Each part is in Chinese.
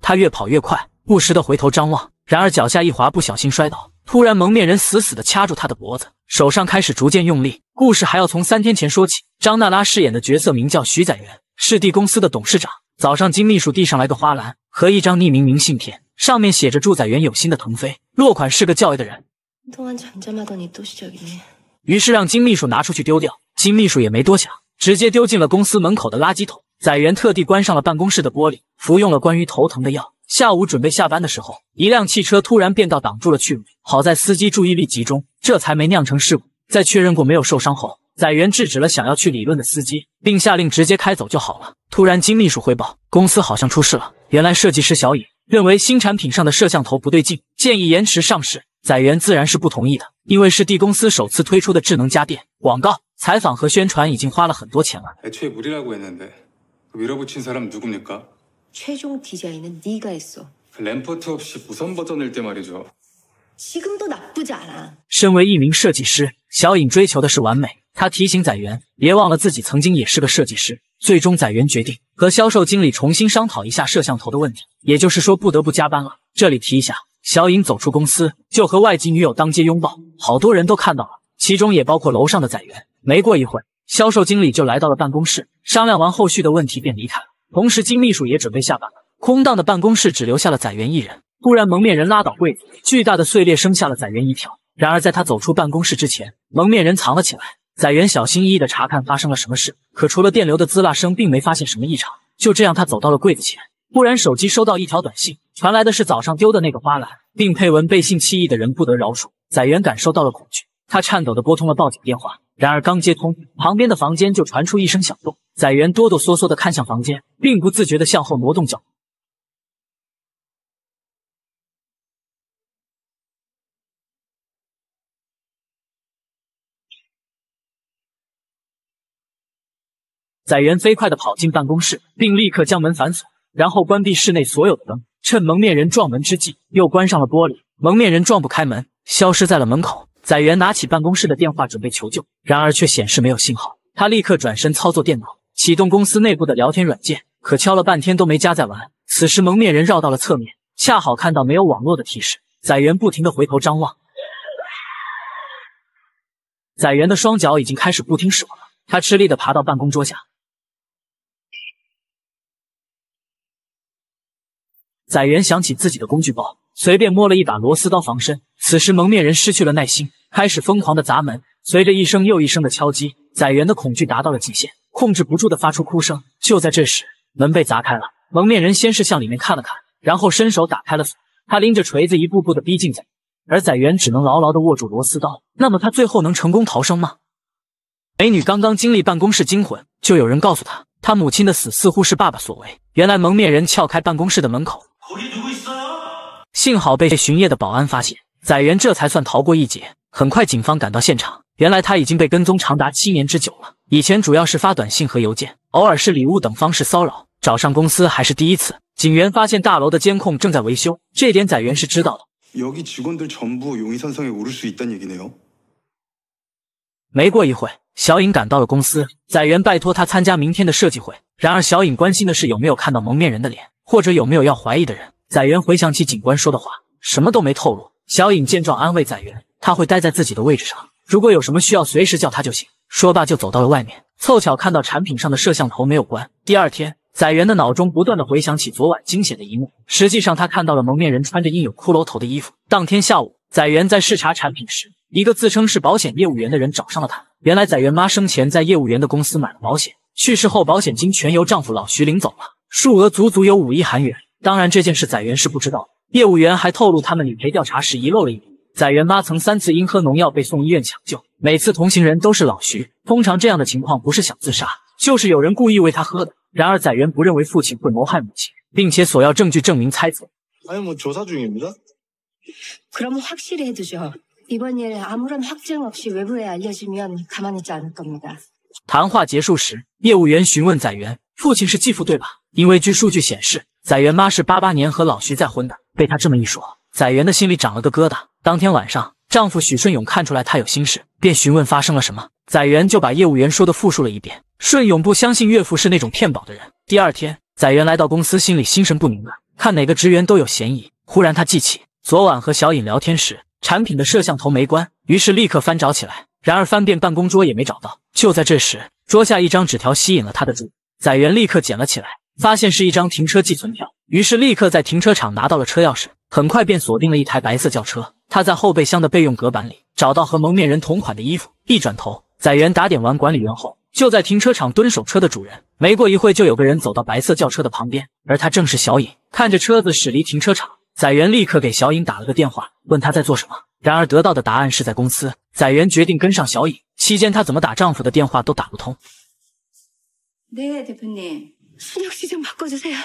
他越跑越快，不时的回头张望，然而脚下一滑，不小心摔倒。突然，蒙面人死死地掐住他的脖子，手上开始逐渐用力。故事还要从3天前说起。张娜拉饰演的角色名叫徐载元，是地公司的董事长。早上，金秘书递上来个花篮和一张匿名明信片，上面写着祝载元有心的腾飞，落款是个叫 A 的人。于是让金秘书拿出去丢掉。金秘书也没多想，直接丢进了公司门口的垃圾桶。载元特地关上了办公室的玻璃，服用了关于头疼的药。下午准备下班的时候，一辆汽车突然变道挡住了去路，好在司机注意力集中，这才没酿成事故。在确认过没有受伤后，载元制止了想要去理论的司机，并下令直接开走就好了。突然，金秘书汇报，公司好像出事了。原来设计师小尹认为新产品上的摄像头不对劲，建议延迟上市。载元自然是不同意的，因为是地公司首次推出的智能家电，广告、采访和宣传已经花了很多钱了。 최종 디자인은 네가 했어. 램퍼트 없이 무선 버전일 때 말이죠. 지금도 나쁘지 않아. 身为一名设计师，小尹追求的是完美。他提醒载元别忘了自己曾经也是个设计师。最终，载元决定和销售经理重新商讨一下摄像头的问题，也就是说不得不加班了。这里提一下，小尹走出公司就和外籍女友当街拥抱，好多人都看到了，其中也包括楼上的载元。没过一会儿，销售经理就来到了办公室，商量完后续的问题便离开了。同时，金秘书也准备下班了。空荡的办公室只留下了载元一人。突然，蒙面人拉倒柜子，巨大的碎裂声吓了载元一跳。然而，在他走出办公室之前，蒙面人藏了起来。载元小心翼翼地查看发生了什么事，可除了电流的滋啦声，并没发现什么异常。就这样，他走到了柜子前，忽然手机收到一条短信，传来的是早上丢的那个花篮，并配文背信弃义的人不得饶恕。载元感受到了恐惧，他颤抖地拨通了报警电话。然而刚接通，旁边的房间就传出一声响动。载元哆哆嗦嗦地看向房间，并不自觉地向后挪动脚步。载元飞快地跑进办公室，并立刻将门反锁，然后关闭室内所有的灯。趁蒙面人撞门之际，又关上了玻璃。蒙面人撞不开门，消失在了门口。载元拿起办公室的电话准备求救，然而却显示没有信号。他立刻转身操作电脑，启动公司内部的聊天软件，可敲了半天都没加载完。此时蒙面人绕到了侧面，恰好看到没有网络的提示。载元不停地回头张望，载元的双脚已经开始不听使唤了，他吃力地爬到办公桌下。载元想起自己的工具包，随便摸了一把螺丝刀防身。此时蒙面人失去了耐心，开始疯狂的砸门。随着一声又一声的敲击，载元的恐惧达到了极限，控制不住的发出哭声。就在这时，门被砸开了。蒙面人先是向里面看了看，然后伸手打开了锁。他拎着锤子一步步的逼近载元，而载元只能牢牢的握住螺丝刀。那么他最后能成功逃生吗？美女刚刚经历办公室惊魂，就有人告诉她，她母亲的死似乎是爸爸所为。原来蒙面人撬开办公室的门口，幸好被巡夜的保安发现，载元这才算逃过一劫。很快警方赶到现场，原来他已经被跟踪长达7年之久了。以前主要是发短信和邮件，偶尔是礼物等方式骚扰，找上公司还是第一次。警员发现大楼的监控正在维修，这点载元是知道的。没过一会，小尹赶到了公司，载元拜托他参加明天的设计会。然而小尹关心的是有没有看到蒙面人的脸，或者有没有要怀疑的人。载元回想起警官说的话，什么都没透露。小尹见状安慰载元，他会待在自己的位置上，如果有什么需要随时叫他就行。说罢就走到了外面，凑巧看到产品上的摄像头没有关。第二天，载元的脑中不断的回想起昨晚惊险的一幕。实际上他看到了蒙面人穿着印有骷髅头的衣服。当天下午，载元在视察产品时，一个自称是保险业务员的人找上了他。原来载元妈生前在业务员的公司买了保险，去世后保险金全由丈夫老徐领走了，数额足足有5亿韩元。当然这件事载元是不知道的。业务员还透露他们理赔调查时遗漏了一笔，载元妈曾3次因喝农药被送医院抢救，每次同行人都是老徐。通常这样的情况不是想自杀，就是有人故意喂他喝的。然而载元不认为父亲会谋害母亲，并且索要证据证明猜测。谈话结束时，业务员询问载元，父亲是继父对吧？因为据数据显示，载元妈是88年和老徐再婚的。被他这么一说，载元的心里长了个疙瘩。当天晚上，丈夫许顺勇看出来她有心事，便询问发生了什么。载元就把业务员说的复述了一遍。顺勇不相信岳父是那种骗保的人。第二天，载元来到公司，心里心神不宁的。 看哪个职员都有嫌疑。忽然他记起昨晚和小颖聊天时，产品的摄像头没关，于是立刻翻找起来。然而翻遍办公桌也没找到。就在这时，桌下一张纸条吸引了他的注意，载元立刻捡了起来，发现是一张停车寄存票，于是立刻在停车场拿到了车钥匙，很快便锁定了一台白色轿车。他在后备箱的备用隔板里找到和蒙面人同款的衣服，一转头，载元打点完管理员后，就在停车场蹲守车的主人。没过一会，就有个人走到白色轿车的旁边，而他正是小颖。看着车子驶离停车场，载元立刻给小颖打了个电话，问她在做什么。然而得到的答案是在公司。载元决定跟上小颖，期间她怎么打丈夫的电话都打不通。 네, 대표님. 신영 씨 좀 바꿔주세요.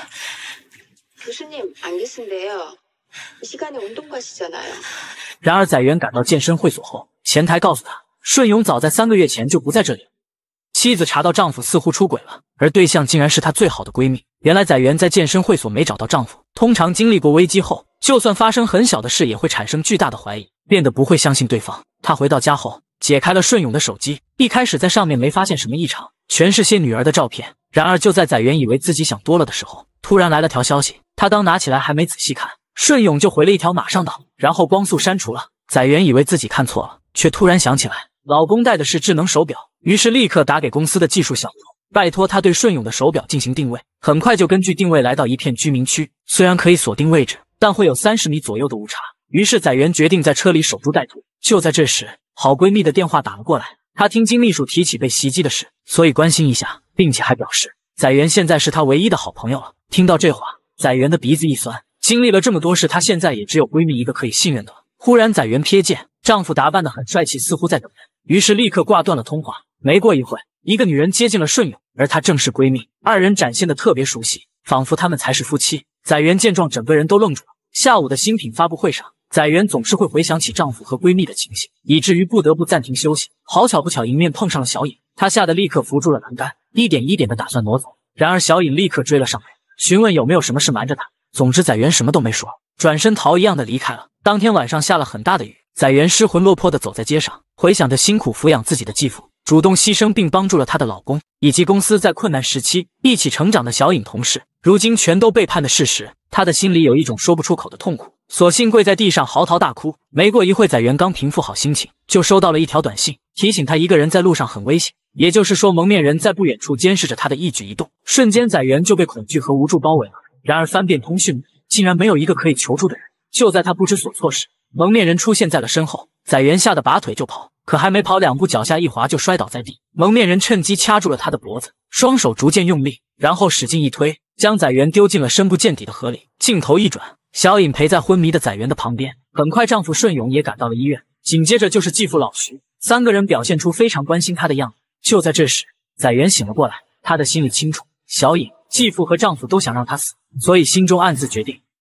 교수님, 안 계신데요. 이 시간에 운동 가시잖아요. 然而载元赶到健身会所后，前台告诉他，顺勇早在3个月前就不在这里了。妻子查到丈夫似乎出轨了，而对象竟然是她最好的闺蜜。原来载元在健身会所没找到丈夫，通常经历过危机后，就算发生很小的事也会产生巨大的怀疑，变得不会相信对方。她回到家后，解开了顺勇的手机，一开始在上面没发现什么异常，全是些女儿的照片。然而就在载元以为自己想多了的时候，突然来了条消息，他刚拿起来还没仔细看，顺勇就回了一条马上到，然后光速删除了。载元以为自己看错了，却突然想起来老公戴的是智能手表，于是立刻打给公司的技术小组，拜托他对顺勇的手表进行定位。很快就根据定位来到一片居民区，虽然可以锁定位置，但会有30米左右的误差。于是载元决定在车里守株待兔。就在这时，好闺蜜的电话打了过来，她听金秘书提起被袭击的事，所以关心一下，并且还表示载元现在是她唯一的好朋友了。听到这话，载元的鼻子一酸，经历了这么多事，她现在也只有闺蜜一个可以信任的了。忽然载元瞥见丈夫打扮得很帅气，似乎在等人，于是立刻挂断了通话。没过一会，一个女人接近了顺勇，而她正是闺蜜，二人展现得特别熟悉，仿佛他们才是夫妻。载元见状，整个人都愣住了。下午的新品发布会上，载元总是会回想起丈夫和闺蜜的情形，以至于不得不暂停休息。好巧不巧，迎面碰上了小颖，她吓得立刻扶住了栏杆，一点一点的打算挪走。然而小颖立刻追了上来，询问有没有什么事瞒着她。总之载元什么都没说，转身逃一样的离开了。当天晚上下了很大的雨，载元失魂落魄的走在街上，回想着辛苦抚养自己的继父，主动牺牲并帮助了她的老公，以及公司在困难时期一起成长的小颖同事，如今全都背叛的事实，她的心里有一种说不出口的痛苦，索性跪在地上嚎啕大哭。没过一会，载元刚平复好心情，就收到了一条短信，提醒他一个人在路上很危险，也就是说蒙面人在不远处监视着他的一举一动。瞬间载元就被恐惧和无助包围了。然而翻遍通讯，竟然没有一个可以求助的人。就在他不知所措时，蒙面人出现在了身后，载元吓得拔腿就跑，可还没跑2步，脚下一滑就摔倒在地。蒙面人趁机掐住了他的脖子，双手逐渐用力，然后使劲一推，将载元丢进了深不见底的河里。镜头一转，小颖陪在昏迷的载元的旁边，很快丈夫顺勇也赶到了医院，紧接着就是继父老徐，3个人表现出非常关心他的样子。就在这时，载元醒了过来，他的心里清楚，小颖、继父和丈夫都想让他死，所以心中暗自决定，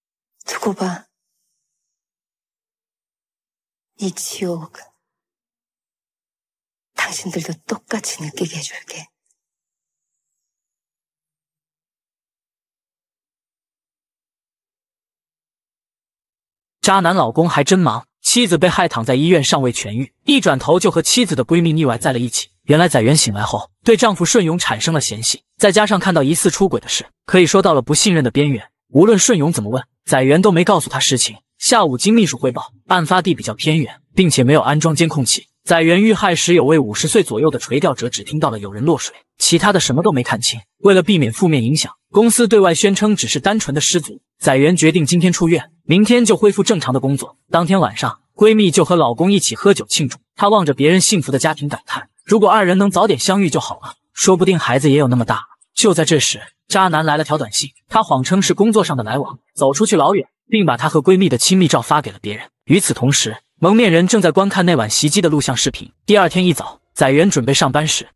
두고 봐. 이 지옥은 당신들도 똑같이 느끼게 해줄게. 渣男老公还真忙，妻子被害躺在医院尚未痊愈，一转头就和妻子的闺蜜腻歪在了一起。原来载元醒来后对丈夫顺勇产生了嫌隙，再加上看到疑似出轨的事，可以说到了不信任的边缘。无论顺勇怎么问，载元都没告诉他实情。下午经秘书汇报，案发地比较偏远，并且没有安装监控器。载元遇害时，有位50岁左右的垂钓者只听到了有人落水，其他的什么都没看清。为了避免负面影响，公司对外宣称只是单纯的失足。载元决定今天出院，明天就恢复正常的工作。当天晚上，闺蜜就和老公一起喝酒庆祝，她望着别人幸福的家庭感叹，如果2人能早点相遇就好了，说不定孩子也有那么大了。就在这时，渣男来了条短信，他谎称是工作上的来往，走出去老远，并把他和闺蜜的亲密照发给了别人。与此同时，蒙面人正在观看那晚袭击的录像视频。第二天一早，载元准备上班时，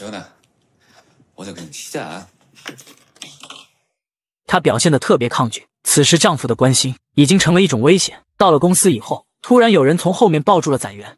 他表现得特别抗拒。此时丈夫的关心已经成了一种危险。到了公司以后，突然有人从后面抱住了载元。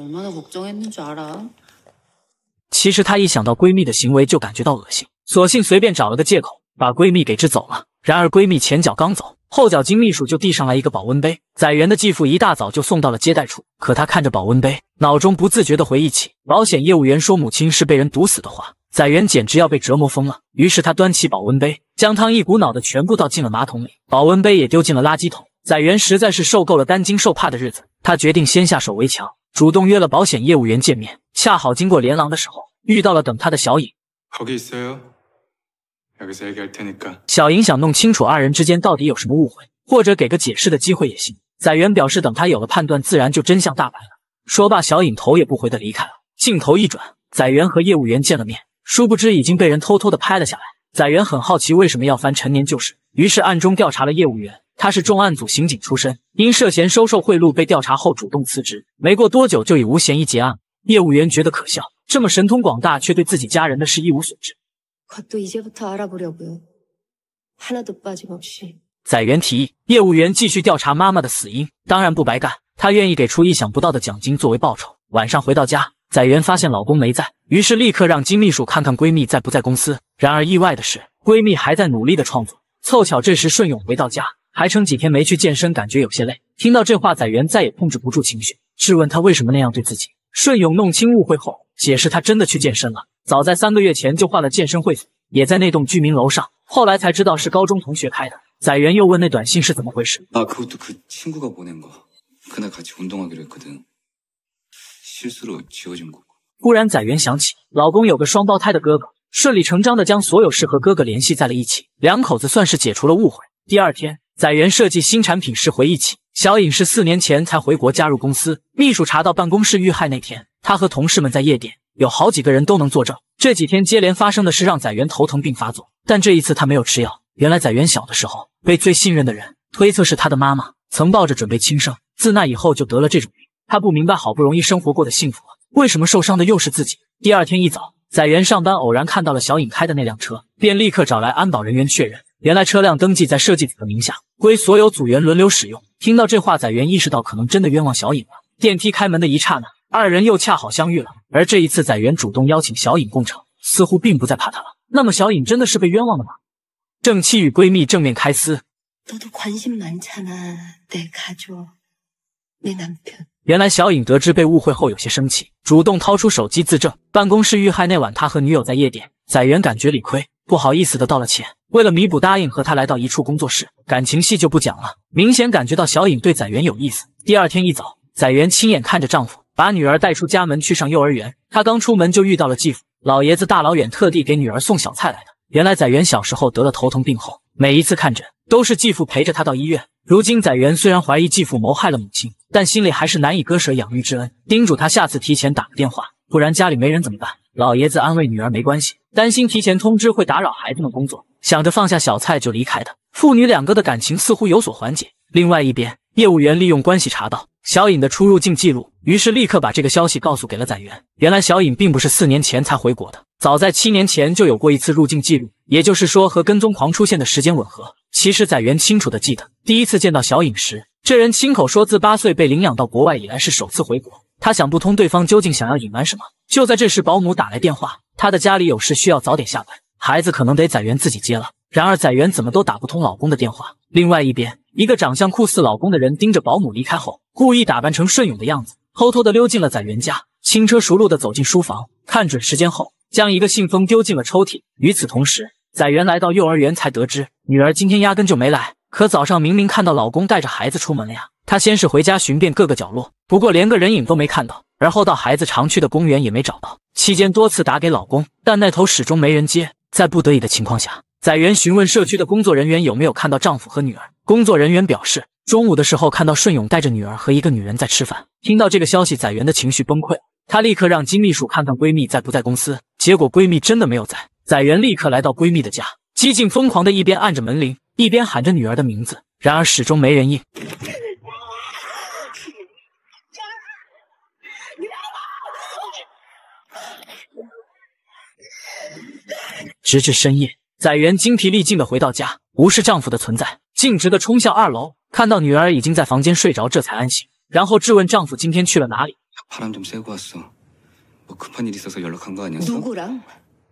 其实她一想到闺蜜的行为就感觉到恶心，索性随便找了个借口把闺蜜给支走了。然而闺蜜前脚刚走，后脚金秘书就递上来一个保温杯。载元的继父一大早就送到了接待处，可他看着保温杯，脑中不自觉地回忆起保险业务员说母亲是被人毒死的话。 载元简直要被折磨疯了。于是他端起保温杯，将汤一股脑的全部倒进了马桶里，保温杯也丢进了垃圾桶。载元实在是受够了担惊受怕的日子，他决定先下手为强，主动约了保险业务员见面。恰好经过连廊的时候，遇到了等他的小颖。 거기 있어요. 여기서 얘기할 테니까. 小颖想弄清楚二人之间到底有什么误会，或者给个解释的机会也行。载元表示等他有了判断，自然就真相大白了。说罢，小颖头也不回的离开了。镜头一转，载元和业务员见了面，殊不知已经被人偷偷的拍了下来。载元很好奇为什么要翻陈年旧事，于是暗中调查了业务员。他是重案组刑警出身，因涉嫌收受贿赂被调查后主动辞职，没过多久就以无嫌疑结案。业务员觉得可笑，这么神通广大却对自己家人的事一无所知。 그것도 이제부터 알아보려고요. 하나도 빠짐없이. 载元提议，业务员继续调查妈妈的死因，当然不白干，他愿意给出意想不到的奖金作为报酬。晚上回到家，载元发现老公没在，于是立刻让金秘书看看闺蜜在不在公司。然而意外的是，闺蜜还在努力的创作。凑巧这时顺勇回到家，还称几天没去健身，感觉有些累。听到这话，载元再也控制不住情绪，质问他为什么那样对自己。顺勇弄清误会后，解释他真的去健身了，早在3个月前就换了健身会所，也在那栋居民楼上，后来才知道是高中同学开的。载元又问那短信是怎么回事。 그것도 그 친구가 보낸 거. 그날 같이 운동하기로 했거든. 실수로 지워진 거고. 忽然载元想起老公有个双胞胎的哥哥，顺理成章的将所有事和哥哥联系在了一起，两口子算是解除了误会。第二天，载元设计新产品时回忆起，小颖是4年前才回国加入公司，秘书查到办公室遇害那天，他和同事们在夜店，有好几个人都能作证。这几天接连发生的事让载元头疼并发作，但这一次他没有吃药。原来载元小的时候被最信任的人，推测是他的妈妈，曾抱着准备轻生，自那以后就得了这种病。他不明白好不容易生活过得幸福了，为什么受伤的又是自己。第二天一早，载元上班偶然看到了小颖开的那辆车，便立刻找来安保人员确认，原来车辆登记在设计组的名下，归所有组员轮流使用。听到这话，载元意识到可能真的冤枉小颖了。电梯开门的一刹那，二人又恰好相遇了。而这一次载元主动邀請小颖共乘，似乎并不再怕他了。那么小颖真的是被冤枉了吗？正妻与闺蜜正面开撕。 너도 관심 많잖아. 내 가족, 내 남편. 原来小颖得知被误会后有些生气，主动掏出手机自证。办公室遇害那晚，他和女友在夜店，载元感觉理亏，不好意思的道了歉。为了弥补，答应和他来到一处工作室。感情戏就不讲了，明显感觉到小颖对载元有意思。第二天一早，载元亲眼看着丈夫把女儿带出家门去上幼儿园，她刚出门就遇到了继父，老爷子大老远特地给女儿送小菜来的。原来载元小时候得了头疼病后，每一次看诊都是继父陪着他到医院。如今载元虽然怀疑继父谋害了母亲，但心里还是难以割舍养育之恩，叮嘱他下次提前打个电话，不然家里没人怎么办。老爷子安慰女儿没关系，担心提前通知会打扰孩子们工作，想着放下小菜就离开的。父女两个的感情似乎有所缓解。另外一边，业务员利用关系查到小颖的出入境记录，于是立刻把这个消息告诉给了载元。原来小颖并不是4年前才回国的，早在7年前就有过一次入境记录，也就是说和跟踪狂出现的时间吻合。其实载元清楚的记得，第一次见到小颖时，这人亲口说自8岁被领养到国外以来是首次回国。他想不通对方究竟想要隐瞒什么。就在这时，保姆打来电话，他的家里有事需要早点下班，孩子可能得载元自己接了。然而载元怎么都打不通老公的电话。另外一边，一个长相酷似老公的人盯着保姆离开后，故意打扮成顺勇的样子，偷偷的溜进了载元家，轻车熟路的走进书房，看准时间后，将一个信封丢进了抽屉。与此同时，载元来到幼儿园才得知，女儿今天压根就没来，可早上明明看到老公带着孩子出门了呀。他先是回家寻遍各个角落，不过连个人影都没看到，而后到孩子常去的公园也没找到。期间多次打给老公，但那头始终没人接。在不得已的情况下，载元询问社区的工作人员有没有看到丈夫和女儿。工作人员表示，中午的时候看到顺勇带着女儿和一个女人在吃饭。听到这个消息，载元的情绪崩溃了，她立刻让金秘书看看闺蜜在不在公司，结果闺蜜真的没有在。载元立刻来到闺蜜的家，激进疯狂的一边按着门铃，一边喊着女儿的名字，然而始终没人应。直至深夜，载元精疲力尽的回到家，无视丈夫的存在，径直的冲向2楼，看到女儿已经在房间睡着，这才安心，然后质问丈夫今天去了哪里。 바람 좀 쐬고 왔어. 뭐 급한 일 있어서 연락한 거 아니었어? 누구랑?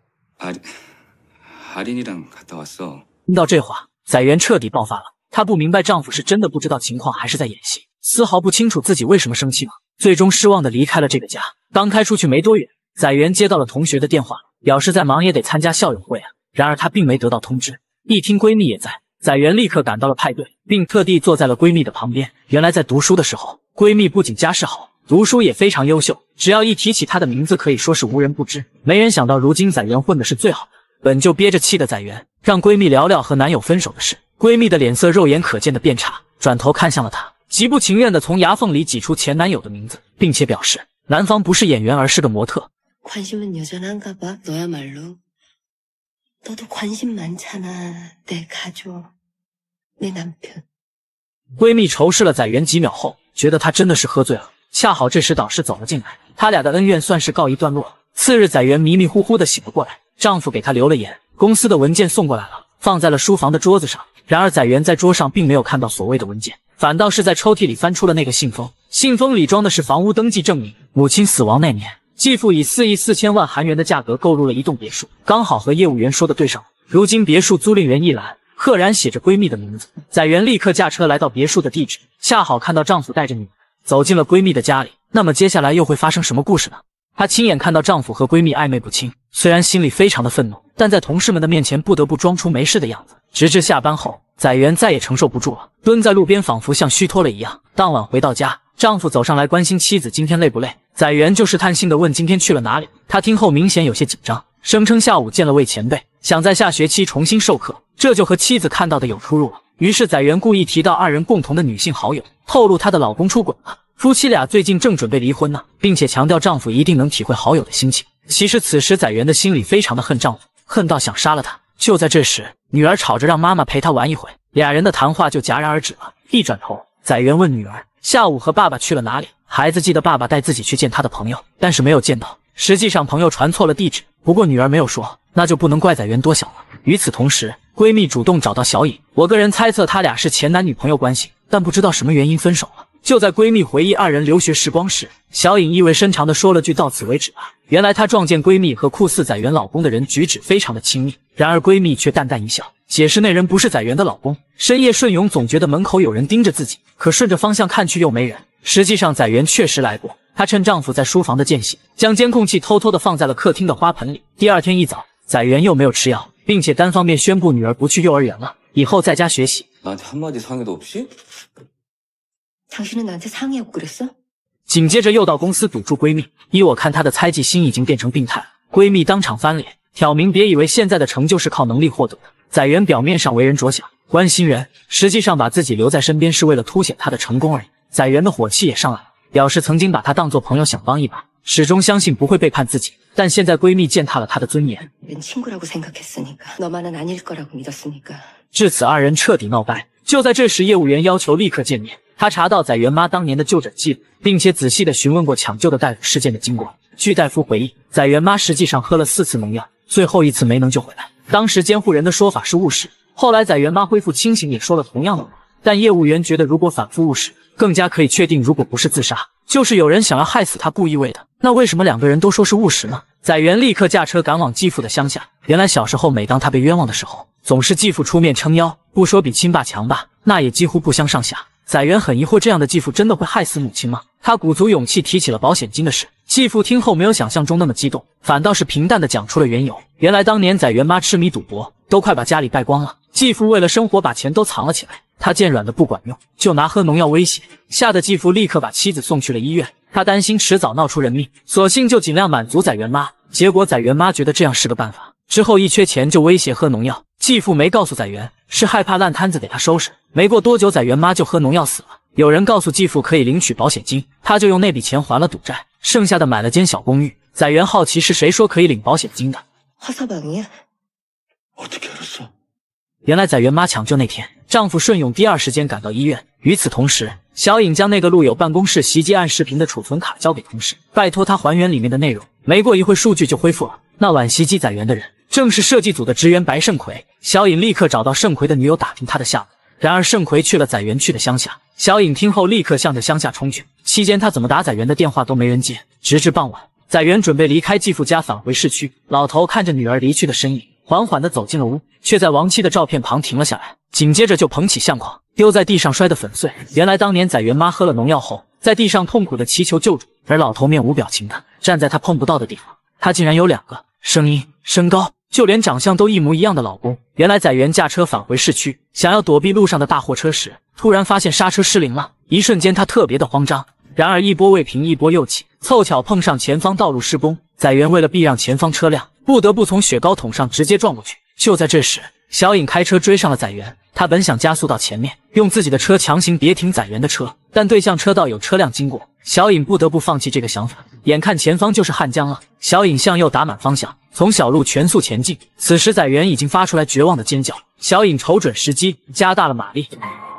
아린이랑 갔다 왔어. 听到这话，载元彻底爆发了。她不明白丈夫是真的不知道情况，还是在演戏，丝毫不清楚自己为什么生气吗？最终失望的离开了这个家。刚开出去没多远，载元接到了同学的电话， 表示再忙也得参加校友会啊。然而她并没得到通知。一听闺蜜也在，载元立刻赶到了派对，并特地坐在了闺蜜的旁边。原来在读书的时候，闺蜜不仅家世好，读书也非常优秀，只要一提起她的名字，可以说是无人不知。没人想到如今载元混的是最好的，本就憋着气的载元让闺蜜聊聊和男友分手的事，闺蜜的脸色肉眼可见的变差，转头看向了她，极不情愿地从牙缝里挤出前男友的名字，并且表示男方不是演员而是个模特。 관심은 여전한가 봐. 너야말로. 너도 관심 많잖아. 내 가족, 내 남편. 闺蜜仇视了载元几秒后，觉得他真的是喝醉了。恰好这时导师走了进来，他俩的恩怨算是告一段落。次日，载元迷迷糊糊的醒了过来，丈夫给她留了言，公司的文件送过来了，放在了书房的桌子上。然而载元在桌上并没有看到所谓的文件，反倒是在抽屉里翻出了那个信封，信封里装的是房屋登记证明。母亲死亡那年，继父以4亿4千万韩元的价格购入了一栋别墅，刚好和业务员说的对上了。如今别墅租赁员一栏赫然写着闺蜜的名字。载元立刻驾车来到别墅的地址，恰好看到丈夫带着女儿走进了闺蜜的家里。那么接下来又会发生什么故事呢？她亲眼看到丈夫和闺蜜暧昧不清，虽然心里非常的愤怒，但在同事们的面前不得不装出没事的样子。直至下班后，载元再也承受不住了，蹲在路边仿佛像虚脱了一样。当晚回到家，丈夫走上来关心妻子今天累不累，载元就试探性的问今天去了哪里。他听后明显有些紧张，声称下午见了位前辈，想在下学期重新授课，这就和妻子看到的有出入了。于是载元故意提到二人共同的女性好友，透露她的老公出轨了，夫妻俩最近正准备离婚呢，并且强调丈夫一定能体会好友的心情。其实此时载元的心里非常的恨丈夫，恨到想杀了他。就在这时，女儿吵着让妈妈陪她玩一会，俩人的谈话就戛然而止了。一转头，载元问女儿下午和爸爸去了哪里，孩子记得爸爸带自己去见他的朋友，但是没有见到。实际上朋友传错了地址，不过女儿没有说，那就不能怪载元多想了。与此同时，闺蜜主动找到小颖，我个人猜测他俩是前男女朋友关系，但不知道什么原因分手了。就在闺蜜回忆二人留学时光时，小颖意味深长地说了句到此为止吧。原来她撞见闺蜜和酷似载元老公的人举止非常的亲密，然而闺蜜却淡淡一笑，解释那人不是载元的老公。深夜顺涌总觉得门口有人盯着自己，可顺着方向看去又没人。实际上载元确实来过，她趁丈夫在书房的间隙，将监控器偷偷地放在了客厅的花盆里。第二天一早，载元又没有吃药，并且单方面宣布女儿不去幼儿园了，以后在家学习。 나한테 한마디 상의도 없이? 당신은 나한테 상의하고 그랬어? 紧接着又到公司堵住闺蜜，依我看她的猜忌心已经变成病态了。闺蜜当场翻脸，挑明别以为现在的成就是靠能力获得的。载元表面上为人着想，关心人，实际上把自己留在身边是为了凸显她的成功而已。载元的火气也上来了，表示曾经把她当作朋友想帮一把，始终相信不会背叛自己。但现在闺蜜践踏了她的尊严， 난 친구라고 생각했으니까 너만은 아닐 거라고 믿었으니까. 至此二人彻底闹掰。就在这时，业务员要求立刻见面。他查到载元妈当年的就诊记录，并且仔细地询问过抢救的大夫事件的经过。据大夫回忆，载元妈实际上喝了4次农药，最后一次没能救回来。当时监护人的说法是误食，后来载元妈恢复清醒也说了同样的话。但业务员觉得，如果反复误食，更加可以确定，如果不是自杀，就是有人想要害死他故意为的。那为什么两个人都说是误食呢？载元立刻驾车赶往继父的乡下。原来小时候，每当他被冤枉的时候，总是继父出面撑腰，不说比亲爸强吧，那也几乎不相上下。载元很疑惑，这样的继父真的会害死母亲吗？他鼓足勇气提起了保险金的事。继父听后没有想象中那么激动，反倒是平淡地讲出了缘由。原来当年载元妈痴迷赌博，都快把家里败光了，继父为了生活把钱都藏了起来。他见软的不管用，就拿喝农药威胁，吓得继父立刻把妻子送去了医院。他担心迟早闹出人命，索性就尽量满足载元妈。结果载元妈觉得这样是个办法，之后一缺钱就威胁喝农药。继父没告诉载元，是害怕烂摊子给他收拾。没过多久，载元妈就喝农药死了。有人告诉继父可以领取保险金，他就用那笔钱还了赌债，剩下的买了间小公寓。载元好奇是谁说可以领保险金的。 화서방이야? 어떻게 알았어? 原来载元妈抢救那天，丈夫顺勇第二时间赶到医院。与此同时，小颖将那个路有办公室袭击案视频的储存卡交给同事，拜托他还原里面的内容。没过一会，数据就恢复了。那晚袭击载元的人正是设计组的职员白胜奎。小颖立刻找到胜奎的女友打听他的下落，然而胜奎去了载元去的乡下。小颖听后立刻向着乡下冲去，期间他怎么打载元的电话都没人接。直至傍晚，载元准备离开继父家返回市区，老头看着女儿离去的身影，缓缓地走进了屋，却在亡妻的照片旁停了下来，紧接着就捧起相框丢在地上，摔得粉碎。原来当年载元妈喝了农药后，在地上痛苦地祈求救助，而老头面无表情地站在他碰不到的地方。他竟然有2个， 声音、身高，就连长相都一模一样的老公。原来载元驾车返回市区，想要躲避路上的大货车时，突然发现刹车失灵了，一瞬间他特别的慌张。然而一波未平一波又起，凑巧碰上前方道路施工，载元为了避让前方车辆，不得不从雪糕桶上直接撞过去。就在这时，小颖开车追上了载元，他本想加速到前面，用自己的车强行别停载元的车，但对向车道有车辆经过，小颖不得不放弃这个想法。眼看前方就是汉江了，小颖向右打满方向，从小路全速前进。此时载元已经发出来绝望的尖叫，小颖瞅准时机，加大了马力。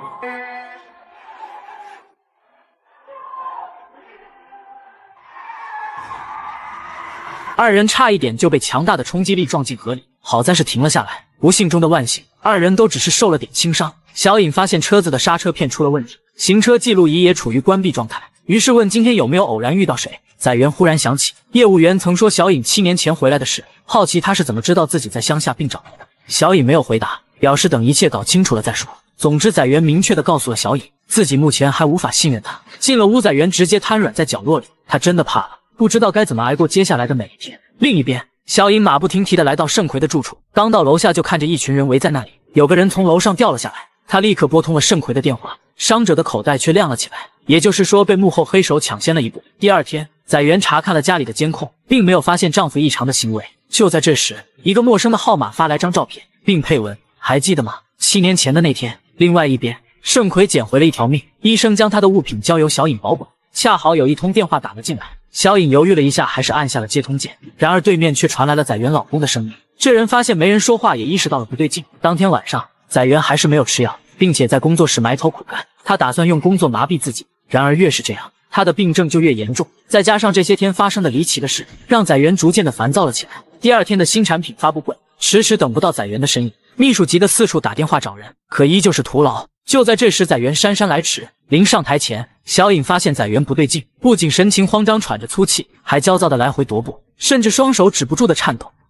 二人差一点就被强大的冲击力撞进河里，好在是停了下来。不幸中的万幸，二人都只是受了点轻伤。小颖发现车子的刹车片出了问题，行车记录仪也处于关闭状态，于是问今天有没有偶然遇到谁。载元忽然想起业务员曾说小颖7年前回来的事，好奇他是怎么知道自己在乡下病找来的。小颖没有回答，表示等一切搞清楚了再说。总之载元明确地告诉了小颖，自己目前还无法信任他。进了屋，载元直接瘫软在角落里，他真的怕了，不知道该怎么挨过接下来的每一天。另一边，小颖马不停蹄地来到盛奎的住处，刚到楼下就看着一群人围在那里，有个人从楼上掉了下来，他立刻拨通了盛奎的电话，伤者的口袋却亮了起来，也就是说被幕后黑手抢先了一步。第二天，载元查看了家里的监控，并没有发现丈夫异常的行为。就在这时，一个陌生的号码发来张照片，并配文：还记得吗？7年前的那天。另外一边，盛奎捡回了一条命，医生将他的物品交由小颖保管。恰好有一通电话打了进来，小颖犹豫了一下，还是按下了接通键。然而对面却传来了载元老公的声音。这人发现没人说话，也意识到了不对劲。当天晚上，载元还是没有吃药，并且在工作室埋头苦干。他打算用工作麻痹自己，然而越是这样，他的病症就越严重。再加上这些天发生的离奇的事，让载元逐渐的烦躁了起来。第二天的新产品发布会，迟迟等不到载元的身影，秘书急得四处打电话找人，可依旧是徒劳。就在这时，载元姗姗来迟。临上台前，小颖发现载元不对劲，不仅神情慌张喘着粗气，还焦躁的来回踱步，甚至双手止不住的颤抖。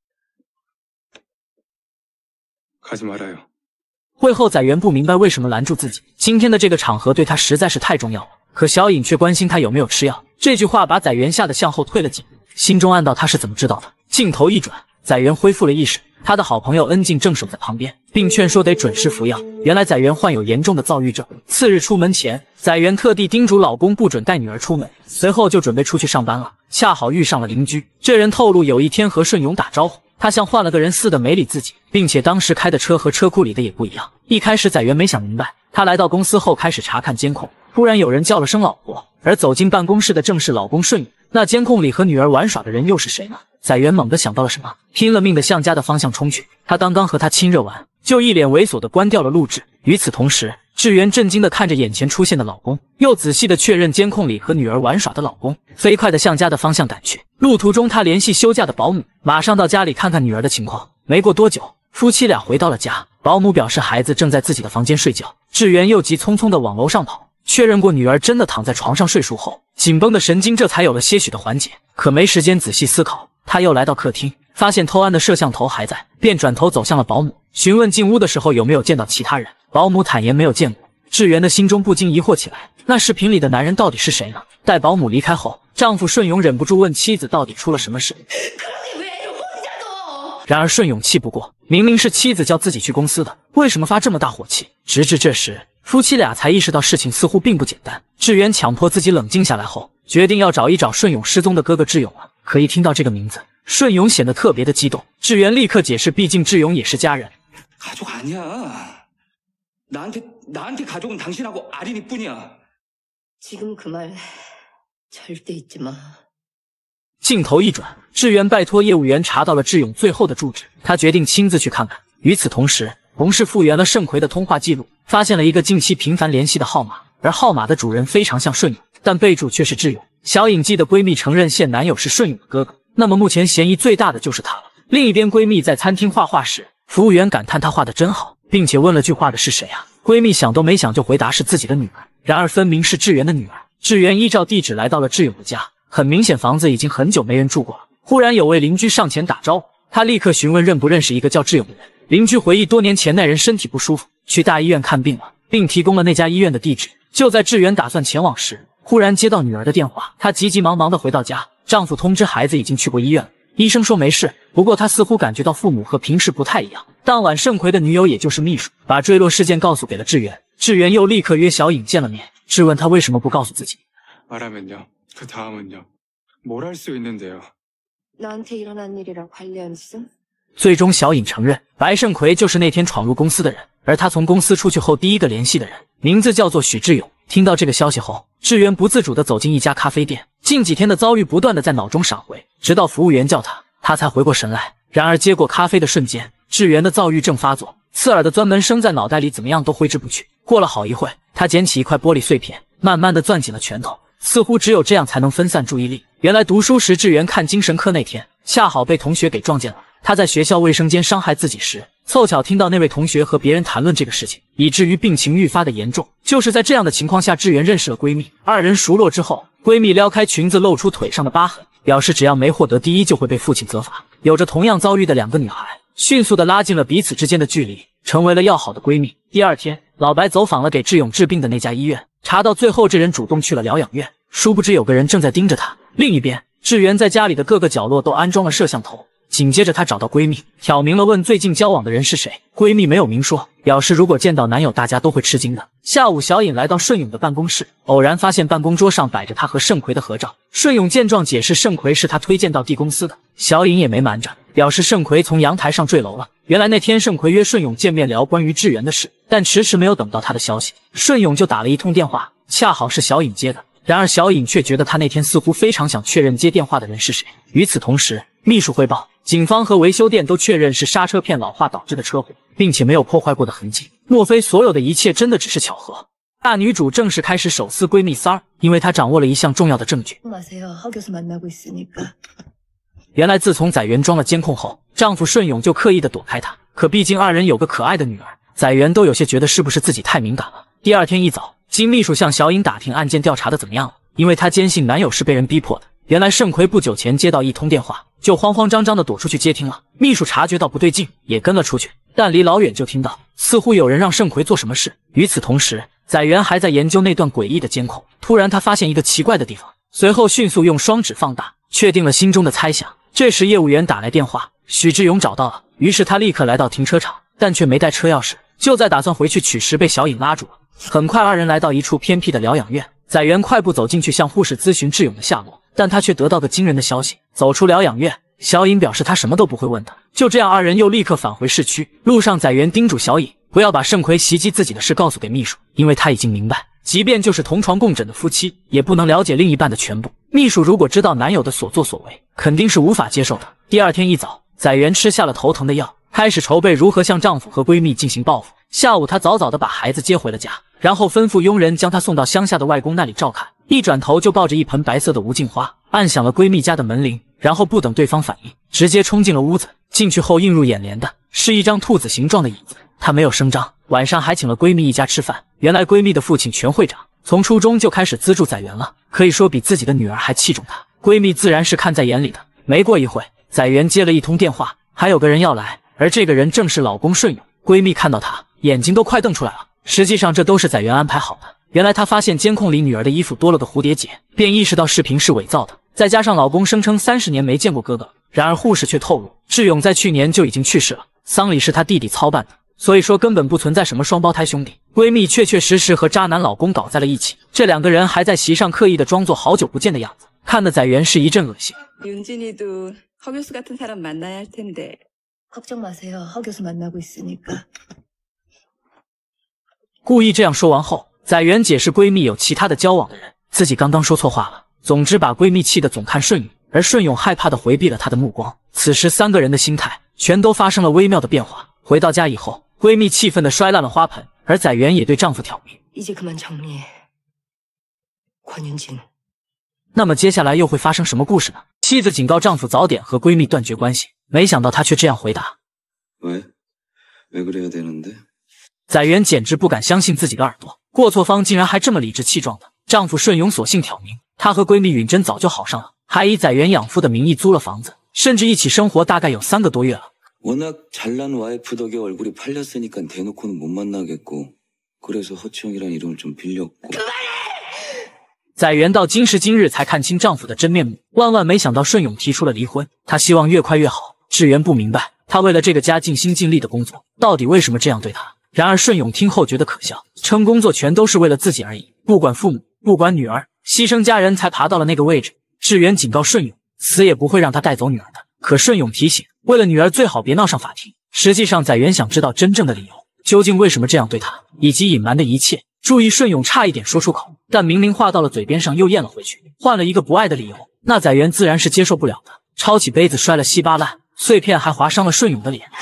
가지말아요。 会后，载元不明白为什么拦住自己，今天的这个场合对他实在是太重要了。可小颖却关心他有没有吃药，这句话把载元吓得向后退了几步，心中暗道他是怎么知道的。镜头一转，载元恢复了意识，他的好朋友恩静正守在旁边，并劝说得准时服药。原来载元患有严重的躁郁症。次日出门前，载元特地叮嘱老公不准带女儿出门，随后就准备出去上班了。恰好遇上了邻居，这人透露有一天和顺勇打招呼，他像换了个人似的没理自己，并且当时开的车和车库里的也不一样。一开始载元没想明白，他来到公司后开始查看监控，突然有人叫了声老婆，而走进办公室的正是老公顺勇。那监控里和女儿玩耍的人又是谁呢？载元猛地想到了什么，拼了命的向家的方向冲去。他刚刚和他亲热完，就一脸猥琐的关掉了录制。与此同时，智媛震惊的看着眼前出现的老公，又仔细的确认监控里和女儿玩耍的老公，飞快的向家的方向赶去。路途中，他联系休假的保姆，马上到家里看看女儿的情况。没过多久，夫妻俩回到了家，保姆表示孩子正在自己的房间睡觉。智媛又急匆匆的往楼上跑，确认过女儿真的躺在床上睡熟后，紧绷的神经这才有了些许的缓解。可没时间仔细思考，他又来到客厅，发现偷安的摄像头还在，便转头走向了保姆，询问进屋的时候有没有见到其他人。保姆坦言没有见过。智媛的心中不禁疑惑起来，那视频里的男人到底是谁呢？待保姆离开后，丈夫顺勇忍不住问妻子到底出了什么事。然而顺勇气不过，明明是妻子叫自己去公司的，为什么发这么大火气？直至这时，夫妻俩才意识到事情似乎并不简单。智媛强迫自己冷静下来后，决定要找一找顺勇失踪的哥哥智勇了。可一听到这个名字，顺勇显得特别的激动。智媛立刻解释，毕竟智勇也是家人。 가족 아니야. 나한테 가족은 당신하고 아린이뿐이야. 지금 그 말 절대 잊지 마. 镜头一转，智媛拜托业务员查到了智勇最后的住址，他决定亲自去看看。与此同时，同事复原了盛奎的通话记录，发现了一个近期频繁联系的号码，而号码的主人非常像顺勇，但备注却是智勇。小颖记的闺蜜承认现男友是顺勇的哥哥，那么目前嫌疑最大的就是他了。另一边，闺蜜在餐厅画画时，服务员感叹她画得真好，并且问了句画的是谁啊？闺蜜想都没想就回答是自己的女儿，然而分明是智媛的女儿。智媛依照地址来到了智勇的家，很明显房子已经很久没人住过了。忽然有位邻居上前打招呼，她立刻询问认不认识一个叫智勇的人。邻居回忆多年前那人身体不舒服，去大医院看病了，并提供了那家医院的地址。就在智媛打算前往时，忽然接到女儿的电话，她急急忙忙地回到家，丈夫通知孩子已经去过医院了， 医生说没事，不过他似乎感觉到父母和平时不太一样。当晚盛奎的女友也就是秘书把坠落事件告诉给了志源，志源又立刻约小颖见了面，质问他为什么不告诉自己。 말하면요. 그 다음은요. 뭘 할 수 있는데요. 너한테 일어난 일이랑 관련 있음? 最终小颖承认白盛奎就是那天闯入公司的人，而他从公司出去后第一个联系的人名字叫做许志勇。听到这个消息后，志源不自主地走进一家咖啡店，近几天的遭遇不断地在脑中闪回，直到服务员叫他才回过神来。然而接过咖啡的瞬间，志源的躁郁症发作，刺耳的钻门声在脑袋里怎么样都挥之不去。过了好一会，他捡起一块玻璃碎片，慢慢地攥紧了拳头，似乎只有这样才能分散注意力。原来读书时志源看精神科那天，恰好被同学给撞见了。他在学校卫生间伤害自己时，凑巧听到那位同学和别人谈论这个事情，以至于病情愈发的严重。就是在这样的情况下，志源认识了闺蜜，二人熟络之后，闺蜜撩开裙子露出腿上的疤痕，表示只要没获得第一就会被父亲责罚。有着同样遭遇的两个女孩，迅速的拉近了彼此之间的距离，成为了要好的闺蜜。第二天，老白走访了给志勇治病的那家医院，查到最后这人主动去了疗养院，殊不知有个人正在盯着他。另一边，志源在家里的各个角落都安装了摄像头。紧接着，她找到闺蜜，挑明了问最近交往的人是谁。闺蜜没有明说，表示如果见到男友，大家都会吃惊的。下午，小颖来到顺勇的办公室，偶然发现办公桌上摆着他和盛奎的合照。顺勇见状，解释盛奎是他推荐到 D 公司的。小颖也没瞒着，表示盛奎从阳台上坠楼了。原来那天盛奎约顺勇见面聊关于志源的事，但迟迟没有等到他的消息，顺勇就打了一通电话，恰好是小颖接的。然而小颖却觉得他那天似乎非常想确认接电话的人是谁。与此同时，秘书汇报，警方和维修店都确认是刹车片老化导致的车祸，并且没有破坏过的痕迹。莫非所有的一切真的只是巧合？大女主正式开始手撕闺蜜三儿，因为她掌握了一项重要的证据。原来自从载源装了监控后，丈夫顺勇就刻意的躲开她。可毕竟二人有个可爱的女儿，载源都有些觉得是不是自己太敏感了。第二天一早，金秘书向小颖打听案件调查的怎么样了，因为她坚信男友是被人逼迫的。原来盛奎不久前接到一通电话，就慌慌张张的躲出去接听了。秘书察觉到不对劲，也跟了出去，但离老远就听到似乎有人让盛奎做什么事。与此同时，载源还在研究那段诡异的监控。突然他发现一个奇怪的地方，随后迅速用双指放大，确定了心中的猜想。这时业务员打来电话，许志勇找到了，于是他立刻来到停车场，但却没带车钥匙，就在打算回去取时被小颖拉住了。很快二人来到一处偏僻的疗养院，载源快步走进去向护士咨询志勇的下落，但他却得到个惊人的消息。走出疗养院，小颖表示他什么都不会问的。就这样，二人又立刻返回市区。路上，载源叮嘱小颖不要把盛奎袭击自己的事告诉给秘书，因为他已经明白，即便就是同床共枕的夫妻，也不能了解另一半的全部。秘书如果知道男友的所作所为，肯定是无法接受的。第二天一早，载源吃下了头疼的药，开始筹备如何向丈夫和闺蜜进行报复。下午，她早早的把孩子接回了家，然后吩咐佣人将她送到乡下的外公那里照看。一转头就抱着一盆白色的无劲花，按响了闺蜜家的门铃，然后不等对方反应，直接冲进了屋子。进去后映入眼帘的是一张兔子形状的椅子，她没有声张。晚上还请了闺蜜一家吃饭。原来闺蜜的父亲全会长从初中就开始资助载源了，可以说比自己的女儿还器重她。闺蜜自然是看在眼里的。没过一会，载源接了一通电话，还有个人要来，而这个人正是老公顺勇。闺蜜看到他，眼睛都快瞪出来了。实际上这都是载源安排好的。原来她发现监控里女儿的衣服多了个蝴蝶结，便意识到视频是伪造的。再加上老公声称30年没见过哥哥，然而护士却透露志勇在去年就已经去世了，丧礼是他弟弟操办的，所以说根本不存在什么双胞胎兄弟。闺蜜确确实实和渣男老公搞在了一起，这两个人还在席上刻意的装作好久不见的样子，看得载源是一阵恶心。 윤진이도 허 교수 같은 사람 만나야 할 텐데. 걱정 마세요. 허 교수 만나고 있으니까. 故意这样说完后，载源解释闺蜜有其他的交往的人，自己刚刚说错话了。总之把闺蜜气得总看顺勇，而顺勇害怕的回避了她的目光。此时三个人的心态全都发生了微妙的变化。回到家以后，闺蜜气愤的摔烂了花盆，而载源也对丈夫挑明 이제 그만 정리해. 권윤진. 那么接下来又会发生什么故事呢？妻子警告丈夫早点和闺蜜断绝关系，没想到他却这样回答。 왜 그래야 되는데? 载源简直不敢相信自己的耳朵，过错方竟然还这么理直气壮的。丈夫顺勇索性挑明，他和闺蜜允珍早就好上了，还以载源养父的名义租了房子，甚至一起生活大概有3个多月了。 워낙 잘난 와이프 덕에 얼굴이 팔렸으니까 대놓고는 못 만나겠고 그래서 허치영이란 이름을 좀 빌렸고. 载元到今时今日才看清丈夫的真面目，万万没想到顺永提出了离婚，她希望越快越好。志源不明白，她为了这个家尽心尽力的工作，到底为什么这样对她？然而顺永听后觉得可笑，称工作全都是为了自己而已，不管父母，不管女儿，牺牲家人才爬到了那个位置。志源警告顺永，死也不会让他带走女儿的。可顺永提醒，为了女儿最好别闹上法庭。实际上载元想知道真正的理由，究竟为什么这样对他，以及隐瞒的一切。注意，顺永差一点说出口，但明明话到了嘴边上又咽了回去，换了一个不爱的理由，那载元自然是接受不了的，抄起杯子摔了稀巴烂，碎片还划伤了顺永的脸。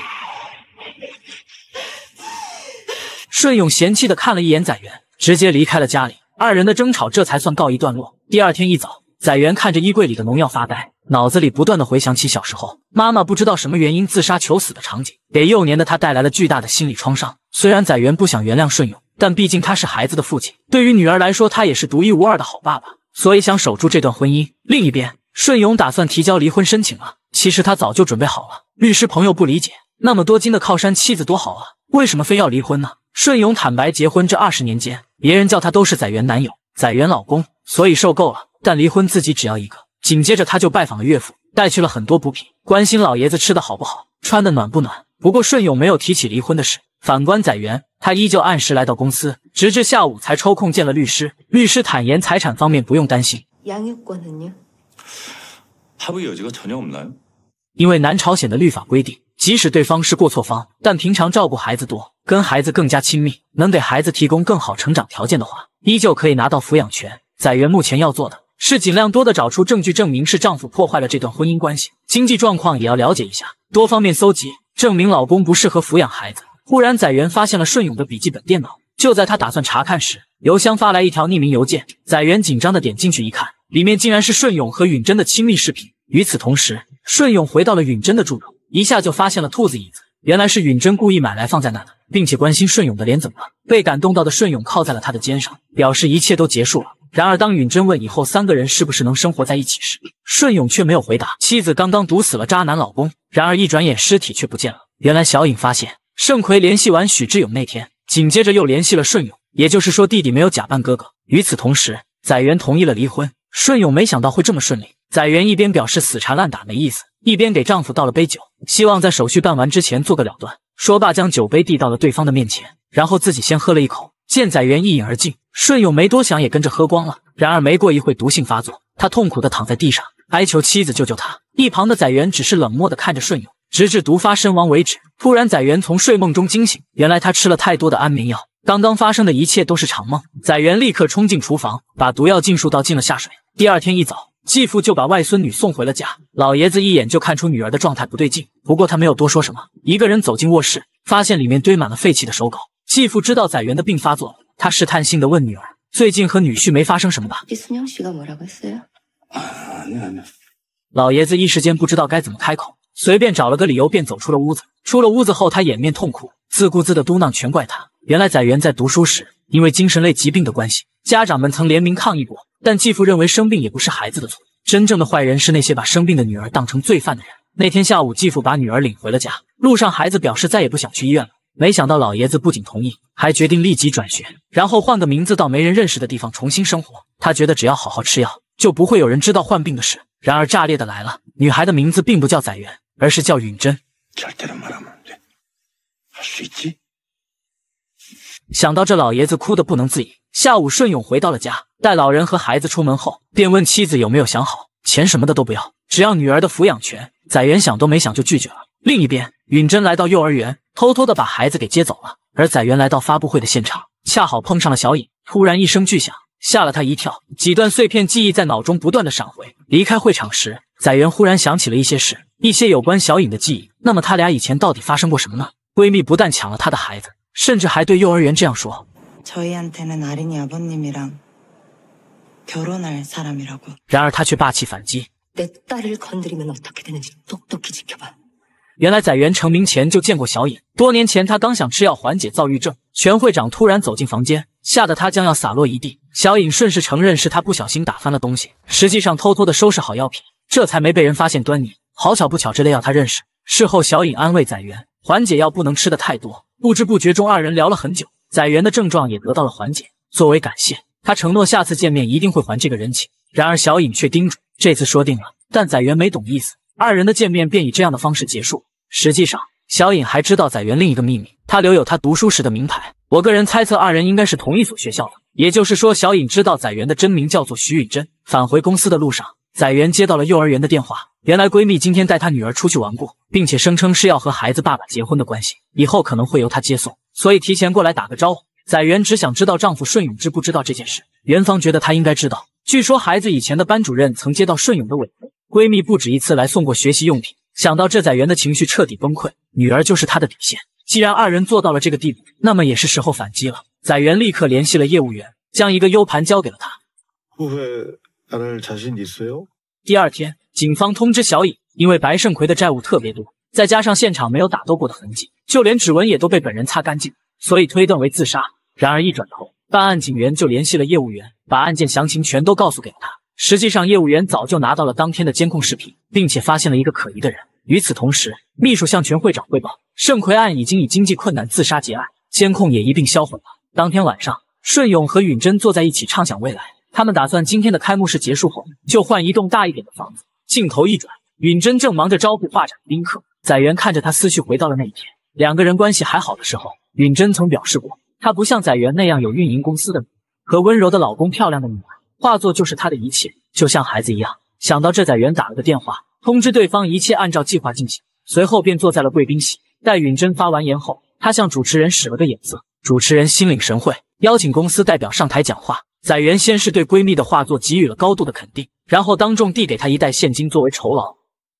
顺永嫌弃的看了一眼载元，直接离开了家里，二人的争吵这才算告一段落。第二天一早，载元看着衣柜里的农药发呆，脑子里不断的回想起小时候妈妈不知道什么原因自杀求死的场景，给幼年的他带来了巨大的心理创伤。虽然载元不想原谅顺永，但毕竟他是孩子的父亲，对于女儿来说他也是独一无二的好爸爸，所以想守住这段婚姻。另一边，顺永打算提交离婚申请了，其实他早就准备好了。律师朋友不理解，那么多金的靠山妻子多好啊，为什么非要离婚呢？顺永坦白，结婚这20年间，别人叫他都是载元男友、载元老公，所以受够了，但离婚自己只要一个。紧接着他就拜访了岳父，带去了很多补品，关心老爷子吃的好不好，穿的暖不暖。不过顺永没有提起离婚的事，反观载元，他依旧按时来到公司，直至下午才抽空见了律师。律师坦言财产方面不用担心。 양육권은요? 합의 여지가 전혀 없나요? 因为南朝鲜的律法规定，即使对方是过错方，但平常照顾孩子多，跟孩子更加亲密，能给孩子提供更好成长条件的话，依旧可以拿到抚养权。载元目前要做的是尽量多的找出证据，证明是丈夫破坏了这段婚姻关系，经济状况也要了解一下，多方面搜集，证明老公不适合抚养孩子。忽然，载元发现了顺永的笔记本电脑，就在他打算查看时，邮箱发来一条匿名邮件。载元紧张的点进去一看，里面竟然是顺永和允真的亲密视频。与此同时，顺永回到了允真的住处，一下就发现了兔子椅子，原来是允真故意买来放在那的，并且关心顺永的脸怎么了。被感动到的顺永靠在了他的肩上，表示一切都结束了。然而当允真问以后3个人是不是能生活在一起时，顺永却没有回答。妻子刚刚毒死了渣男老公，然而一转眼尸体却不见了。原来小颖发现盛奎联系完许志勇那天，紧接着又联系了顺永，也就是说弟弟没有假扮哥哥。与此同时，载元同意了离婚。顺永没想到会这么顺利，载元一边表示死缠烂打没意思，一边给丈夫倒了杯酒，希望在手续办完之前做个了断。说罢将酒杯递到了对方的面前，然后自己先喝了一口。见载元一饮而尽，顺永没多想也跟着喝光了。然而没过一会毒性发作，他痛苦地躺在地上，哀求妻子救救他。一旁的载元只是冷漠地看着顺永，直至毒发身亡为止。突然载元从睡梦中惊醒，原来他吃了太多的安眠药，刚刚发生的一切都是场梦。载元立刻冲进厨房，把毒药尽数倒进了下水。第二天一早，继父就把外孙女送回了家。老爷子一眼就看出女儿的状态不对劲，不过他没有多说什么，一个人走进卧室，发现里面堆满了废弃的手稿。继父知道载元的病发作了，他试探性地问女儿：“最近和女婿没发生什么吧？” 이순영 씨가 뭐라고 했어요? 아니. 老爷子一时间不知道该怎么开口，随便找了个理由便走出了屋子。出了屋子后，他掩面痛哭，自顾自的嘟囔全怪他。原来载元在读书时，因为精神类疾病的关系，家长们曾联名抗议过，但继父认为生病也不是孩子的错，真正的坏人是那些把生病的女儿当成罪犯的人。那天下午，继父把女儿领回了家，路上孩子表示再也不想去医院了。没想到老爷子不仅同意，还决定立即转学，然后换个名字到没人认识的地方重新生活。他觉得只要好好吃药，就不会有人知道患病的事。然而炸裂的来了，女孩的名字并不叫载元，而是叫允真。想到这，老爷子哭得不能自已。下午顺永回到了家，带老人和孩子出门后，便问妻子有没有想好，钱什么的都不要，只要女儿的抚养权。载元想都没想就拒绝了。另一边，允真来到幼儿园，偷偷的把孩子给接走了。而载元来到发布会的现场，恰好碰上了小颖。突然一声巨响，吓了他一跳，几段碎片记忆在脑中不断的闪回。离开会场时，载元忽然想起了一些事，一些有关小颖的记忆。那么他俩以前到底发生过什么呢？闺蜜不但抢了她的孩子，甚至还对幼儿园这样说。 저희한테는 아린이 아버님이랑 결혼할 사람이라고. 然而他却霸气反击。 내 딸을 건드리면 어떻게 되는지 똑똑히 지켜봐. 原来载元成名前就见过小颖，多年前他刚想吃药缓解躁郁症，全会长突然走进房间，吓得他将要洒落一地。小颖顺势承认是他不小心打翻了东西，实际上偷偷的收拾好药品，这才没被人发现端倪。好巧不巧，这类药他认识。事后小颖安慰载元，缓解药不能吃的太多。不知不觉中，二人聊了很久，载元的症状也得到了缓解。作为感谢， 他承诺下次见面一定会还这个人情。然而小颖却叮嘱这次说定了，但载元没懂意思，二人的见面便以这样的方式结束。实际上，小颖还知道载元另一个秘密，他留有他读书时的名牌。我个人猜测二人应该是同一所学校的，也就是说，小颖知道载元的真名叫做徐允珍。返回公司的路上，载元接到了幼儿园的电话，原来闺蜜今天带她女儿出去玩过，并且声称是要和孩子爸爸结婚的关系，以后可能会由她接送，所以提前过来打个招呼。载元只想知道丈夫顺永知不知道这件事，元芳觉得他应该知道。据说孩子以前的班主任曾接到顺永的委托，闺蜜不止一次来送过学习用品。想到这，载元的情绪彻底崩溃，女儿就是她的底线。既然二人做到了这个地步，那么也是时候反击了。载元立刻联系了业务员，将一个 U 盘交给了他。第二天，警方通知小颖，因为白胜奎的债务特别多，再加上现场没有打斗过的痕迹，就连指纹也都被本人擦干净，所以推断为自杀。然而一转头，办案警员就联系了业务员，把案件详情全都告诉给了他。实际上，业务员早就拿到了当天的监控视频，并且发现了一个可疑的人。与此同时，秘书向全会长汇报，盛奎案已经以经济困难自杀结案，监控也一并销毁了。当天晚上，顺永和允珍坐在一起畅想未来，他们打算今天的开幕式结束后就换一栋大一点的房子。镜头一转，允珍正忙着招呼画展宾客，载元看着他思绪回到了那一天，两个人关系还好的时候，允珍曾表示过，她不像载元那样有运营公司的女儿和温柔的老公，漂亮的女儿，画作就是她的一切，就像孩子一样。想到这，载元打了个电话通知对方一切按照计划进行，随后便坐在了贵宾席。待允珍发完言后，他向主持人使了个眼色，主持人心领神会，邀请公司代表上台讲话。载元先是对闺蜜的画作给予了高度的肯定，然后当众递给她一袋现金作为酬劳。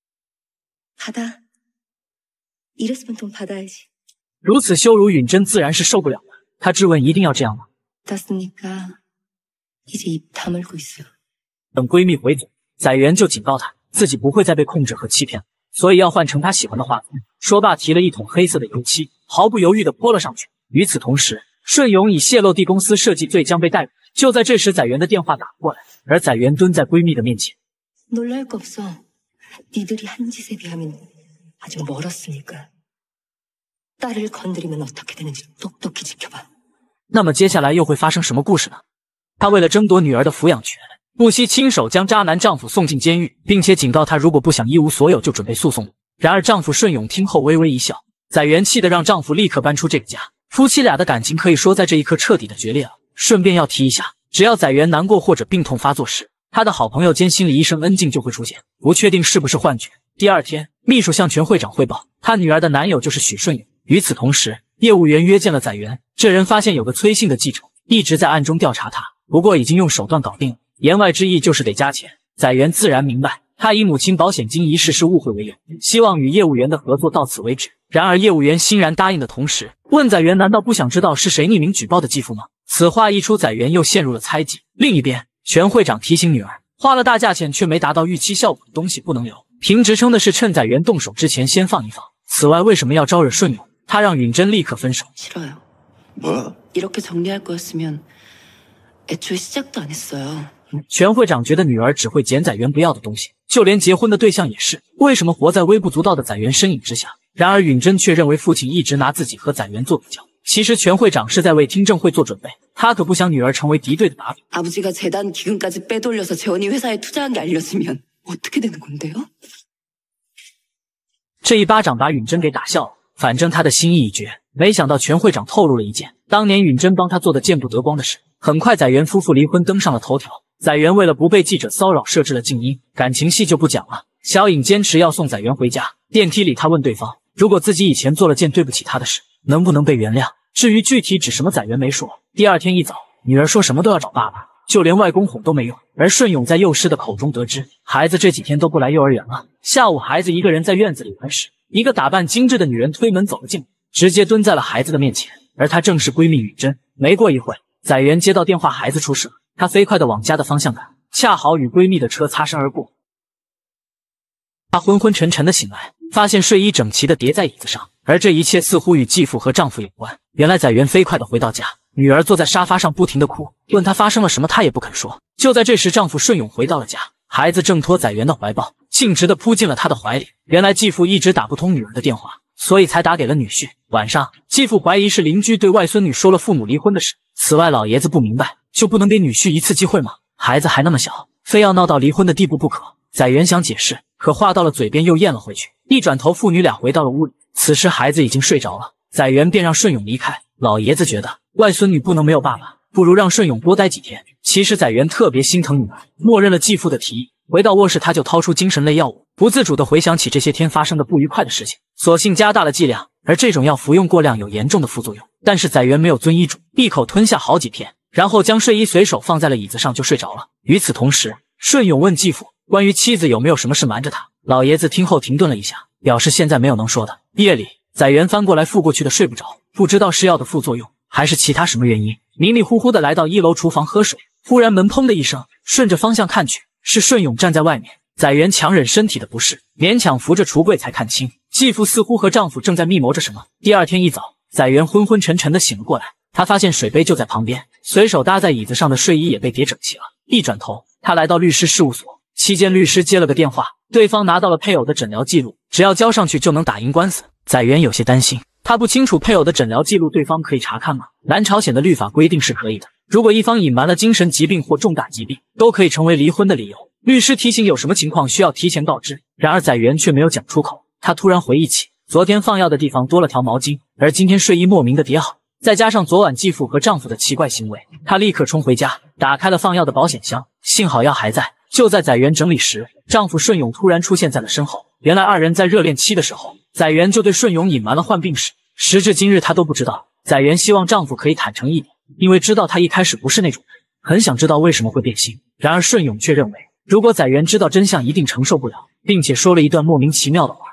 이랬으면 돈 받아야지. 如此羞辱，允珍自然是受不了了。她质问：一定要这样吗？ 받았으니까 이제 입 다물고 있어. 等闺蜜回嘴，载元就警告她，自己不会再被控制和欺骗了，所以要换成她喜欢的画作。说罢，提了一桶黑色的油漆，毫不犹豫地泼了上去。与此同时，顺永以泄露地公司设计罪将被逮捕。就在这时，载元的电话打过来，而载元蹲在闺蜜的面前。 놀랄 거 없어. 니들이 한 짓에 비하면 아직 멀었으니까. 딸을 건드리면 어떻게 되는지 똑똑히 지켜봐. 那么接下来又会发生什么故事呢？她为了争夺女儿的抚养权，不惜亲手将渣男丈夫送进监狱，并且警告她如果不想一无所有，就准备诉讼。然而丈夫顺永听后微微一笑，载元气得让丈夫立刻搬出这个家。夫妻俩的感情可以说在这一刻彻底的决裂了。顺便要提一下，只要载元难过或者病痛发作时，他的好朋友兼心理医生恩静就会出现，不确定是不是幻觉。第二天，秘书向全会长汇报，他女儿的男友就是许顺永。与此同时，业务员约见了载元，这人发现有个崔姓的记者一直在暗中调查他，不过已经用手段搞定了，言外之意就是得加钱。载元自然明白，他以母亲保险金一事是误会为由，希望与业务员的合作到此为止。然而业务员欣然答应的同时，问载元难道不想知道是谁匿名举报的继父吗？此话一出，载元又陷入了猜忌。另一边，全会长提醒女儿，花了大价钱却没达到预期效果的东西不能留，平直称的是趁载元动手之前先放一放。此外，为什么要招惹顺永？他让允珍立刻分手。 싫어요. 뭐? 이렇게 정리할 거였으면 애초에 시작도 안 했어요. 全会长觉得女儿只会捡载元不要的东西，就连结婚的对象也是。为什么活在微不足道的载元身影之下？然而允珍却认为父亲一直拿自己和载元做比较。其实全会长是在为听证会做准备，他可不想女儿成为敌对的把柄。 아버지가 재단 기금까지 빼돌려서 재원이 회사에 투자한 게 알려지면 어떻게 되는 건데요? 这一巴掌把允珍给打笑了，反正他的心意已决。没想到全会长透露了一件当年允珍帮他做的见不得光的事。很快，载元夫妇离婚登上了头条。载元为了不被记者骚扰，设置了静音，感情戏就不讲了。小颖坚持要送载元回家，电梯里他问对方，如果自己以前做了件对不起他的事，能不能被原谅？至于具体指什么，载元没说。第二天一早，女儿说什么都要找爸爸，就连外公哄都没用。而顺永在幼师的口中得知，孩子这几天都不来幼儿园了。下午，孩子一个人在院子里玩时，一个打扮精致的女人推门走了进来，直接蹲在了孩子的面前，而她正是闺蜜允珍。没过一会，载元接到电话，孩子出事了。她飞快地往家的方向赶，恰好与闺蜜的车擦身而过。她昏昏沉沉地醒来，发现睡衣整齐地叠在椅子上，而这一切似乎与继父和丈夫有关。原来载元飞快地回到家，女儿坐在沙发上不停地哭，问她发生了什么，她也不肯说。就在这时，丈夫顺永回到了家，孩子挣脱载元的怀抱，径直地扑进了她的怀里。原来继父一直打不通女儿的电话，所以才打给了女婿。晚上，继父怀疑是邻居对外孙女说了父母离婚的事。此外，老爷子不明白就不能给女婿一次机会吗？孩子还那么小，非要闹到离婚的地步不可。载元想解释，可话到了嘴边又咽了回去。一转头，父女俩回到了屋里。此时孩子已经睡着了，载元便让顺勇离开。老爷子觉得外孙女不能没有爸爸，不如让顺勇多待几天。其实载元特别心疼女儿，默认了继父的提议。回到卧室，他就掏出精神类药物，不自主地回想起这些天发生的不愉快的事情，索性加大了剂量。而这种药服用过量有严重的副作用，但是载元没有遵医嘱，一口吞下好几片，然后将睡衣随手放在了椅子上就睡着了。与此同时，顺勇问继父关于妻子有没有什么事瞒着他。老爷子听后停顿了一下，表示现在没有能说的。夜里，载元翻过来覆过去的睡不着，不知道是药的副作用还是其他什么原因，迷迷糊糊的来到1楼厨房喝水。忽然门砰的一声，顺着方向看去，是顺勇站在外面。载元强忍身体的不适，勉强扶着橱柜才看清，继父似乎和丈夫正在密谋着什么。第二天一早，载元昏昏沉沉的醒了过来，他发现水杯就在旁边，随手搭在椅子上的睡衣也被叠整齐了。一转头，他来到律师事务所，期间律师接了个电话，对方拿到了配偶的诊疗记录，只要交上去就能打赢官司。载元有些担心，他不清楚配偶的诊疗记录对方可以查看吗？南朝鲜的律法规定是可以的，如果一方隐瞒了精神疾病或重大疾病，都可以成为离婚的理由。律师提醒有什么情况需要提前告知，然而载元却没有讲出口。他突然回忆起昨天放药的地方多了条毛巾，而今天睡衣莫名的叠好，再加上昨晚继父和丈夫的奇怪行为，他立刻冲回家，打开了放药的保险箱，幸好药还在。就在载元整理时，丈夫顺勇突然出现在了身后。原来二人在热恋期的时候，载元就对顺勇隐瞒了患病史，时至今日他都不知道。载元希望丈夫可以坦诚一点，因为知道他一开始不是那种人，很想知道为什么会变心。然而顺勇却認為如果载元知道真相一定承受不了，并且说了一段莫名其妙的话。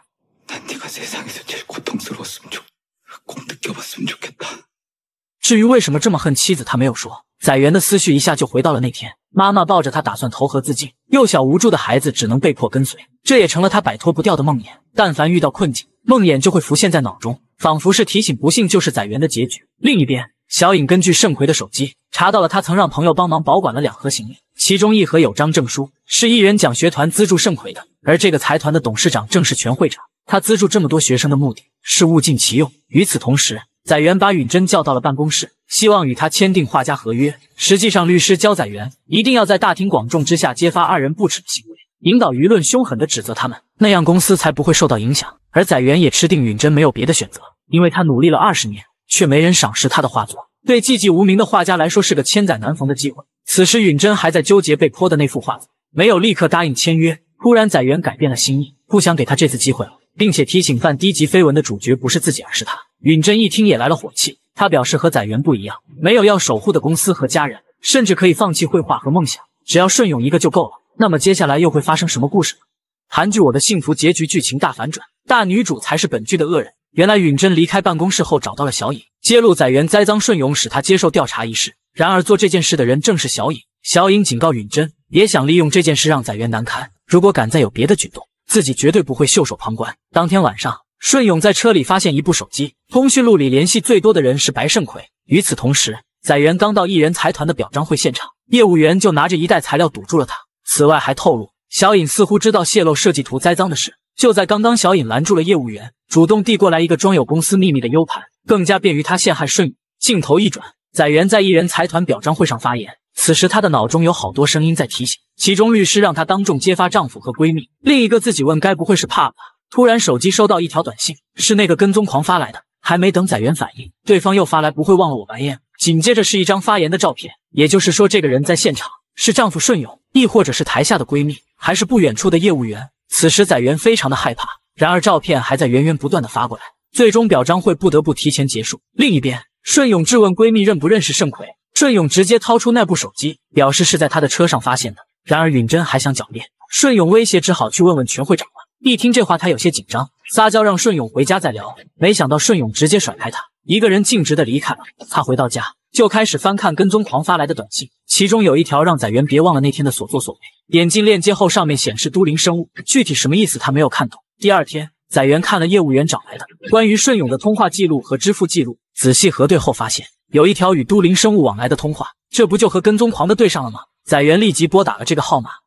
至于为什么这么恨妻子，他没有说。载元的思绪一下就回到了那天，妈妈抱着他打算投河自尽，幼小无助的孩子只能被迫跟随，这也成了他摆脱不掉的梦魇。但凡遇到困境，梦魇就会浮现在脑中，仿佛是提醒不幸就是载元的结局。另一边，小颖根据盛奎的手机查到了他曾让朋友帮忙保管了2盒行李，其中1盒有张证书，是艺人奖学团资助盛奎的，而这个财团的董事长正是全会长。他资助这么多学生的目的是物尽其用。与此同时，载元把允真叫到了办公室，希望与他签订画家合约。实际上，律师教载元一定要在大庭广众之下揭发二人不耻的行为，引导舆论凶狠地指责他们，那样公司才不会受到影响。而载元也吃定允真没有别的选择，因为他努力了20年，却没人赏识他的画作，对寂寂无名的画家来说是个千载难逢的机会。此时允真还在纠结被泼的那幅画作，没有立刻答应签约。突然载元改变了心意，不想给他这次机会了，并且提醒犯低级绯闻的主角不是自己而是他。允真一听也来了火气，他表示和载元不一样，没有要守护的公司和家人，甚至可以放弃绘画和梦想，只要顺勇一个就够了。那么接下来又会发生什么故事呢？韩剧《我的幸福》结局剧情大反转，大女主才是本剧的恶人。原来允真离开办公室后找到了小颖，揭露载元栽赃顺勇使他接受调查一事。然而做这件事的人正是小颖。小颖警告允真，也想利用这件事让载元难堪，如果敢再有别的举动，自己绝对不会袖手旁观。当天晚上，顺勇在车里发现一部手机，通讯录里联系最多的人是白胜奎。与此同时，载元刚到艺人财团的表彰会现场，业务员就拿着一袋材料堵住了他。此外还透露，小颖似乎知道泄露设计图栽赃的事。就在刚刚，小颖拦住了业务员，主动递过来一个装有公司秘密的 U 盘，更加便于他陷害顺勇。镜头一转，载元在艺人财团表彰会上发言，此时他的脑中有好多声音在提醒，其中律师让他当众揭发丈夫和闺蜜，另一个自己问该不会是怕吧。突然手机收到一条短信，是那个跟踪狂发来的，还没等载元反应，对方又发来不会忘了我白烟，紧接着是一张发言的照片，也就是说这个人在现场，是丈夫顺勇，亦或者是台下的闺蜜，还是不远处的业务员。此时载元非常的害怕，然而照片还在源源不断的发过来，最终表彰会不得不提前结束。另一边，顺勇质问闺蜜认不认识盛奎，顺勇直接掏出那部手机，表示是在他的车上发现的。然而允真还想狡辩，顺勇威胁只好去问问全会长了。一听这话，他有些紧张，撒娇让顺勇回家再聊。没想到顺勇直接甩开他，一个人径直的离开了。他回到家就开始翻看跟踪狂发来的短信，其中有一条让载元别忘了那天的所作所为。点进链接后，上面显示都灵生物，具体什么意思他没有看懂。第二天，载元看了业务员找来的关于顺勇的通话记录和支付记录，仔细核对后发现有一条与都灵生物往来的通话，这不就和跟踪狂的对上了吗？载元立即拨打了这个号码。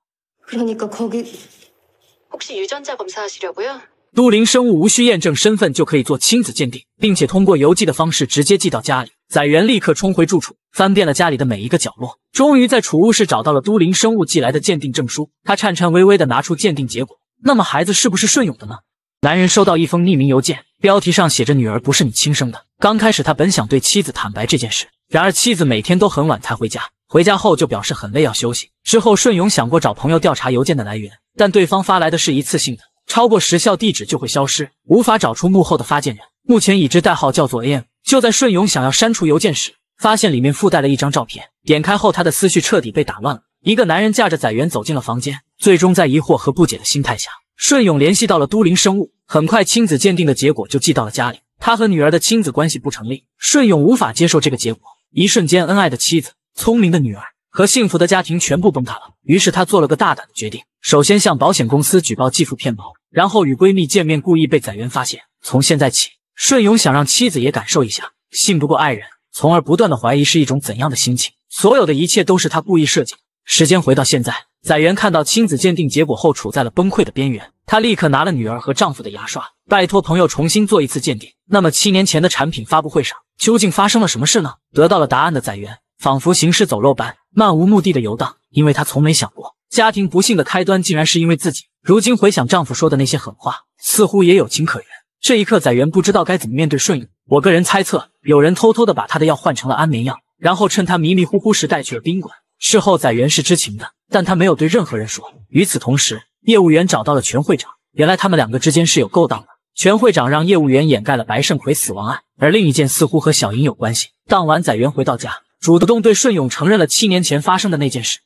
혹시 유전자 검사하시려고요? 都灵生物无需验证身份就可以做亲子鉴定，并且通过邮寄的方式直接寄到家里。 载元立刻冲回住处，翻遍了家里的每一个角落，终于在储物室找到了都灵生物寄来的鉴定证书。他颤颤巍巍地拿出鉴定结果，那么孩子是不是顺永的呢？男人收到一封匿名邮件，标题上写着女儿不是你亲生的。刚开始他本想对妻子坦白这件事，然而妻子每天都很晚才回家，回家后就表示很累要休息。之后顺永想过找朋友调查邮件的来源，但对方发来的是一次性的，超过时效地址就会消失，无法找出幕后的发件人。目前已知代号叫做 AM。就在顺永想要删除邮件时，发现里面附带了一张照片，点开后他的思绪彻底被打乱了。一个男人架着载元走进了房间，最终在疑惑和不解的心态下，顺永联系到了都灵生物，很快亲子鉴定的结果就寄到了家里。他和女儿的亲子关系不成立，顺永无法接受这个结果。一瞬间，恩爱的妻子、聪明的女儿和幸福的家庭全部崩塌了。于是他做了个大胆的决定，首先向保险公司举报继父骗保，然后与闺蜜见面故意被载元发现。从现在起，顺永想让妻子也感受一下信不过爱人，从而不断的怀疑是一种怎样的心情。所有的一切都是他故意设计的。时间回到现在，载元看到亲子鉴定结果后处在了崩溃的边缘，她立刻拿了女儿和丈夫的牙刷，拜托朋友重新做一次鉴定。那么7年前的产品发布会上究竟发生了什么事呢？得到了答案的载元仿佛行尸走肉般漫无目的的游荡，因为她从没想过家庭不幸的开端竟然是因为自己。如今回想丈夫说的那些狠话，似乎也有情可原。这一刻载元不知道该怎么面对顺永。我个人猜测，有人偷偷的把他的药换成了安眠药，然后趁他迷迷糊糊时带去了宾馆。事后载元是知情的，但他没有对任何人说。与此同时，业务员找到了全会长，原来他们两个之间是有勾当的。全会长让业务员掩盖了白胜奎死亡案，而另一件似乎和小莹有关系。当晚载元回到家，主动对顺永承认了7年前发生的那件事。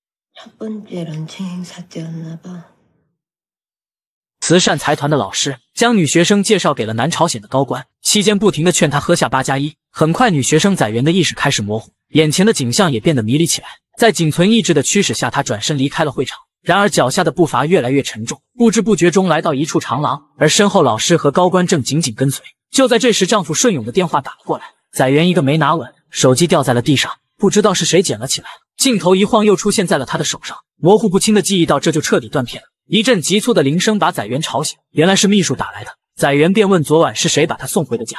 慈善财团的老师将女学生介绍给了南朝鲜的高官，期间不停地劝她喝下8+1。很快女学生载元的意识开始模糊，眼前的景象也变得迷离起来。在仅存意志的驱使下，她转身离开了会场。然而脚下的步伐越来越沉重，不知不觉中来到一处长廊，而身后老师和高官正紧紧跟随。就在这时，丈夫顺永的电话打了过来，载元一个没拿稳，手机掉在了地上，不知道是谁捡了起来，镜头一晃又出现在了他的手上，模糊不清的记忆到这就彻底断片了。一阵急促的铃声把载元吵醒，原来是秘书打来的。载元便问昨晚是谁把他送回的家。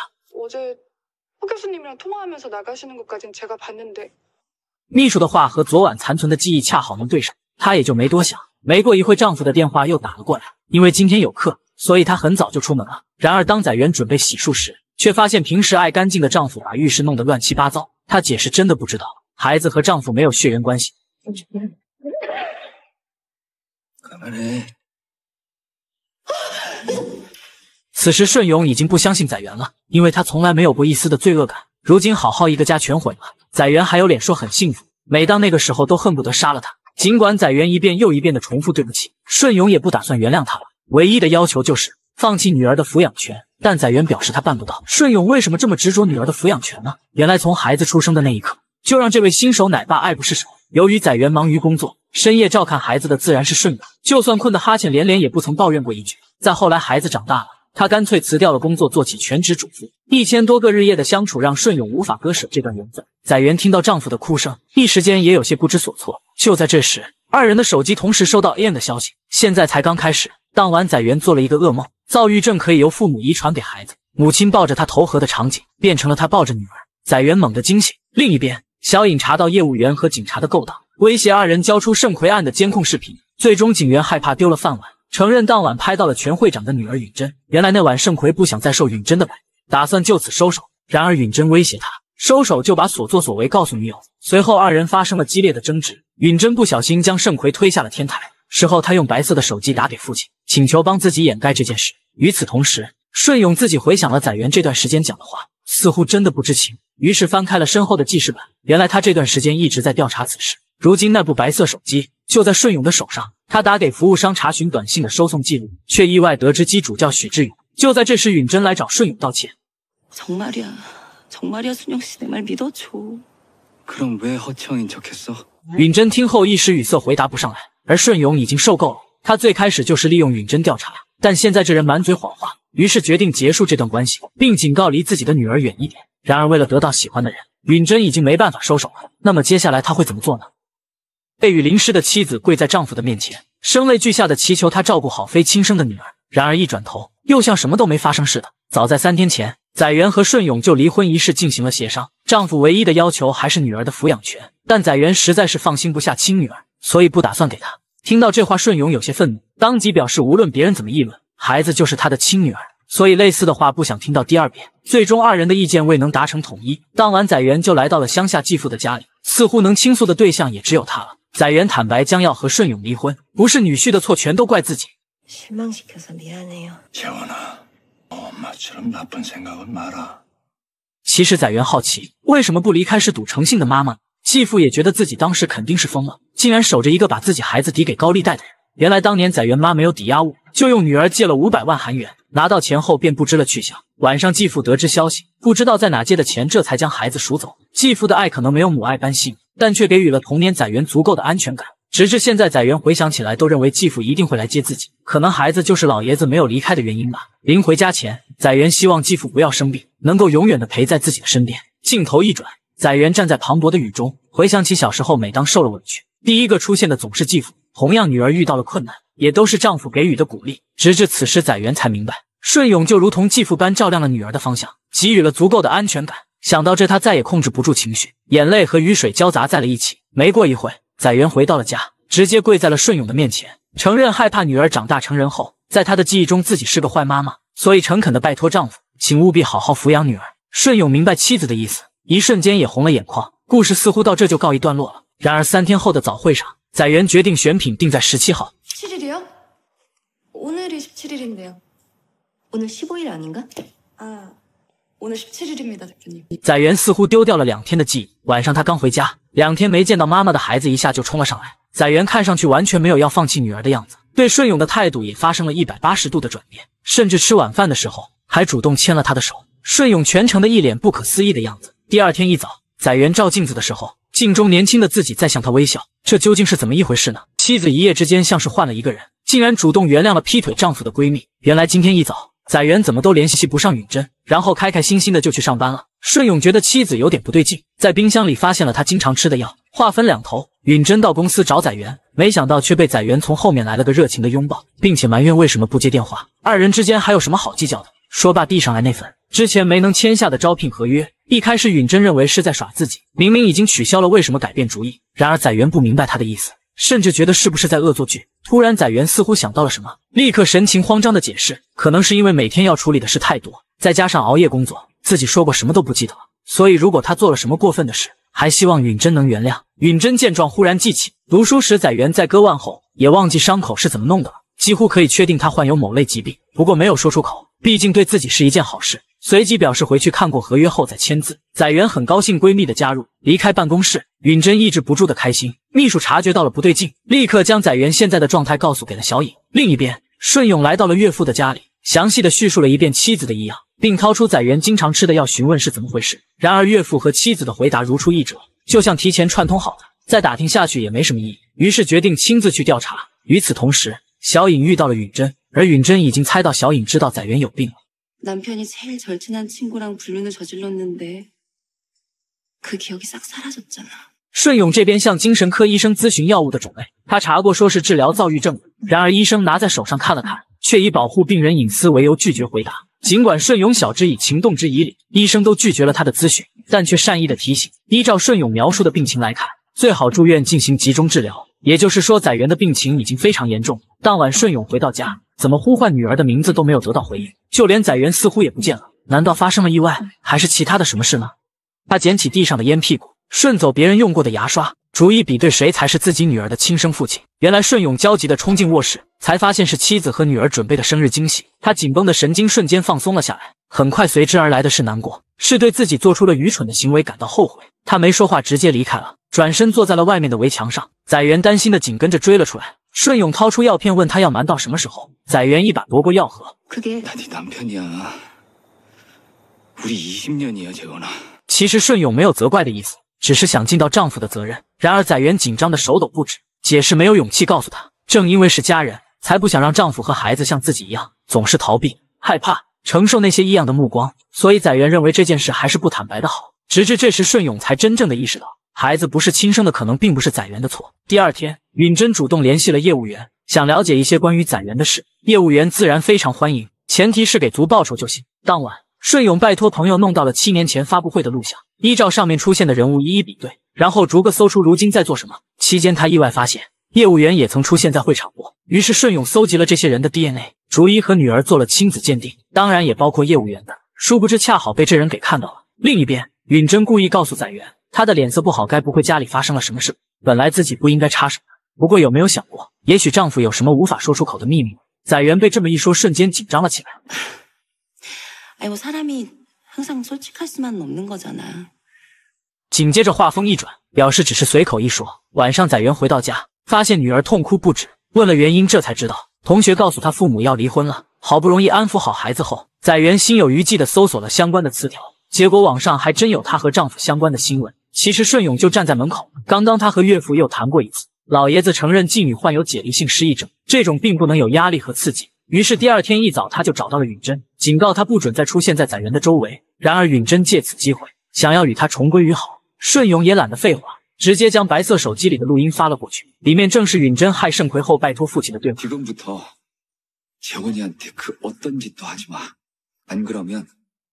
秘书的话和昨晚残存的记忆恰好能对上，他也就没多想。没过一会，丈夫的电话又打了过来，因为今天有课，所以她很早就出门了。然而当载元准备洗漱时，却发现平时爱干净的丈夫把浴室弄得乱七八糟。她解释真的不知道，孩子和丈夫没有血缘关系。此时顺永已经不相信载元了，因为他从来没有过一丝的罪恶感。如今好好一个家全毁了，载元还有脸说很幸福？每当那个时候都恨不得杀了他。尽管载元一遍又一遍的重复对不起，顺永也不打算原谅他了，唯一的要求就是放弃女儿的抚养权。但载元表示他办不到。顺永为什么这么执着女儿的抚养权呢？原来从孩子出生的那一刻，就让这位新手奶爸爱不释手。由于载元忙于工作，深夜照看孩子的自然是顺永，就算困得哈欠连连，也不曾抱怨过一句。再后来孩子长大了，他干脆辞掉了工作，做起全职主妇。1000多个日夜的相处让顺永无法割舍这段缘分。载元听到丈夫的哭声，一时间也有些不知所措。就在这时，二人的手机同时收到 AM 的消息，现在才刚开始。当晚载元做了一个噩梦，躁郁症可以由父母遗传给孩子，母亲抱着他投河的场景变成了他抱着女儿。载元猛地惊醒。另一边，小颖查到业务员和警察的勾当，威胁二人交出盛奎案的监控视频。最终警员害怕丢了饭碗，承认当晚拍到了全会长的女儿允珍。原来那晚盛奎不想再受允珍的摆，打算就此收手。然而允珍威胁他，收手就把所作所为告诉女友。随后二人发生了激烈的争执，允珍不小心将盛奎推下了天台。事后他用白色的手机打给父亲，请求帮自己掩盖这件事。与此同时，顺永自己回想了载元这段时间讲的话，似乎真的不知情，于是翻开了身后的记事本。原来他这段时间一直在调查此事。如今那部白色手机就在顺永的手上，他打给服务商查询短信的收送记录，却意外得知机主叫许志勇。就在这时，允珍来找顺永道歉。 정말이야 순영 씨 내 말 믿어줘. 그럼 왜 허청인 척했어? 允珍听后一时语塞，回答不上来。而顺永已经受够了，他最开始就是利用允珍调查，但现在这人满嘴谎话，于是决定结束这段关系，并警告离自己的女儿远一点。然而为了得到喜欢的人，允珍已经没办法收手了。那么接下来他会怎么做呢？被雨淋湿的妻子跪在丈夫的面前，声泪俱下的祈求他照顾好非亲生的女儿。然而一转头，又像什么都没发生似的。早在3天前，载元和顺永就离婚一事进行了协商， 丈夫唯一的要求还是女儿的抚养权，但载元实在是放心不下亲女儿，所以不打算给她。听到这话，顺勇有些愤怒，当即表示无论别人怎么议论，孩子就是他的亲女儿，所以类似的话不想听到第二遍。最终二人的意见未能达成统一，当晚载元就来到了乡下继父的家里，似乎能倾诉的对象也只有他了。载元坦白将要和顺勇离婚，不是女婿的错，全都怪自己。 실망시켜서 미안해요. 재원아, 엄마처럼 나쁜 생각은 마라. 其实载元好奇，为什么不离开是赌成性的妈妈？继父也觉得自己当时肯定是疯了，竟然守着一个把自己孩子抵给高利贷的人。原来当年载元妈没有抵押物，就用女儿借了500万韩元，拿到钱后便不知了去向。晚上继父得知消息，不知道在哪借的钱，这才将孩子赎走。继父的爱可能没有母爱般细腻，但却给予了童年载元足够的安全感。直至现在，载元回想起来都认为继父一定会来接自己，可能孩子就是老爷子没有离开的原因吧。临回家前，载元希望继父不要生病，能够永远的陪在自己的身边。镜头一转，载元站在磅礴的雨中，回想起小时候，每当受了委屈，第一个出现的总是继父。同样，女儿遇到了困难，也都是丈夫给予的鼓励。直至此时，载元才明白，顺勇就如同继父般照亮了女儿的方向，给予了足够的安全感。想到这，他再也控制不住情绪，眼泪和雨水交杂在了一起。没过一会，载元回到了家，直接跪在了顺勇的面前，承认害怕女儿长大成人后，在他的记忆中自己是个坏妈妈，所以诚恳地拜托丈夫，请务必好好抚养女儿。顺勇明白妻子的意思，一瞬間也红了眼眶。故事似乎到这就告一段落了。然而3天后的早会上，载元决定选品定在17号。 17일이요? 오늘이 17일인데요. 오늘 15일 아닌가? 아, 오늘 17일입니다, 대표님. 载元似乎丢掉了2天的记忆。晚上他刚回家，2天没见到妈妈的孩子一下就冲了上来。载元看上去完全没有要放弃女儿的样子，对顺勇的态度也发生了180度的转变，甚至吃晚饭的时候还主动牵了他的手。顺勇全程的一脸不可思议的样子。第二天一早，载元照镜子的时候，镜中年轻的自己在向他微笑，这究竟是怎么一回事呢？妻子一夜之间像是换了一个人，竟然主动原谅了劈腿丈夫的闺蜜。原来今天一早，载元怎么都联系不上允真，然后开开心心的就去上班了。顺勇觉得妻子有点不对劲，在冰箱里发现了他经常吃的药。话分两头，允真到公司找载元，没想到却被载元从后面来了个热情的拥抱，并且埋怨为什么不接电话。二人之间还有什么好计较的？说罢递上来那份之前没能签下的招聘合约。一开始允真认为是在耍自己，明明已经取消了，为什么改变主意？然而载元不明白他的意思，甚至觉得是不是在恶作剧。突然载元似乎想到了什么，立刻神情慌张的解释，可能是因为每天要处理的事太多，再加上熬夜工作，自己说过什么都不记得了，所以如果他做了什么过分的事，还希望允真能原谅。允真见状忽然记起读书时载元在割腕后也忘记伤口是怎么弄的了，几乎可以确定他患有某类疾病，不过没有说出口，毕竟对自己是一件好事。随即表示回去看过合约后再签字。载元很高兴闺蜜的加入，离开办公室，允真抑制不住的开心。秘书察觉到了不对劲，立刻将载元现在的状态告诉给了小颖。另一边，顺勇来到了岳父的家里，详细的叙述了一遍妻子的异样，并掏出载元经常吃的药询问是怎么回事。然而岳父和妻子的回答如出一辙，就像提前串通好的，再打听下去也没什么意义，于是决定亲自去调查。与此同时，小颖遇到了允真，而允真已经猜到小颖知道载元有病了。 남편이 제일 절친한 친구랑 불륜을 저질렀는데 그 기억이 싹 사라졌잖아. 顺勇这边向精神科医生咨询药物的种类，他查过说是治疗躁郁症的，然而医生拿在手上看了看，却以保护病人隐私为由拒绝回答。尽管顺勇晓之以情动之以理，医生都拒绝了他的咨询，但却善意的提醒，依照顺勇描述的病情来看，最好住院进行集中治疗。也就是说，载元的病情已经非常严重。当晚顺勇回到家，怎么呼唤女儿的名字都没有得到回应，就连载元似乎也不见了。难道发生了意外，还是其他的什么事呢？他捡起地上的烟屁股，顺走别人用过的牙刷，逐一比对谁才是自己女儿的亲生父亲。原来顺勇焦急地冲进卧室，才发现是妻子和女儿准备的生日惊喜。他紧绷的神经瞬间放松了下来，很快随之而来的是难过，是对自己做出了愚蠢的行为感到后悔。他没说话，直接离开了，转身坐在了外面的围墙上。载元担心的紧跟着追了出来。顺勇掏出药片问他要瞒到什么时候，载元一把夺过药盒。 그게 나 네 남편이야. 우리 20년이야, 재원아. 其实顺勇没有责怪的意思，只是想尽到丈夫的责任。然而载元紧张的手抖不止，解释没有勇气告诉他，正因为是家人，才不想让丈夫和孩子像自己一样，总是逃避、害怕、承受那些异样的目光，所以载元认为这件事还是不坦白的好。直至这时，顺勇才真正的意识到，孩子不是亲生的，可能并不是载元的错。第二天，允真主动联系了业务员，想了解一些关于载元的事。业务员自然非常欢迎，前提是给足报酬就行。当晚，顺勇拜托朋友弄到了7年前发布会的录像， 依照上面出现的人物一一比对，然后逐个搜出如今在做什么。期间他意外发现业务员也曾出现在会场过，于是顺勇搜集了这些人的 DNA， 逐一和女儿做了亲子鉴定，当然也包括业务员的。殊不知恰好被这人给看到了。另一边，允真故意告诉载元，他的脸色不好，该不会家里发生了什么事？本来自己不应该插手的，不过有没有想过，也许丈夫有什么无法说出口的秘密？载元被这么一说，瞬间紧张了起来。 사람이항상솔직할수만없는거잖아。 紧接着话锋一转，表示只是随口一说。晚上载元回到家，发现女儿痛哭不止，问了原因，这才知道同学告诉他父母要离婚了。好不容易安抚好孩子后，载元心有余悸地搜索了相关的词条，结果网上还真有她和丈夫相关的新闻。其实顺勇就站在门口，刚刚他和岳父又谈过一次，老爷子承认继女患有解离性失忆症，这种病不能有压力和刺激。于是第二天一早，他就找到了允真，警告他不准再出现在载元的周围。然而允真借此机会想要与他重归于好，顺勇也懒得废话，直接将白色手机里的录音发了过去，里面正是允真害盛奎后拜托父亲的对话。 지금부터 재원이한테 그 어떤 짓도 하지 마. 안 그러면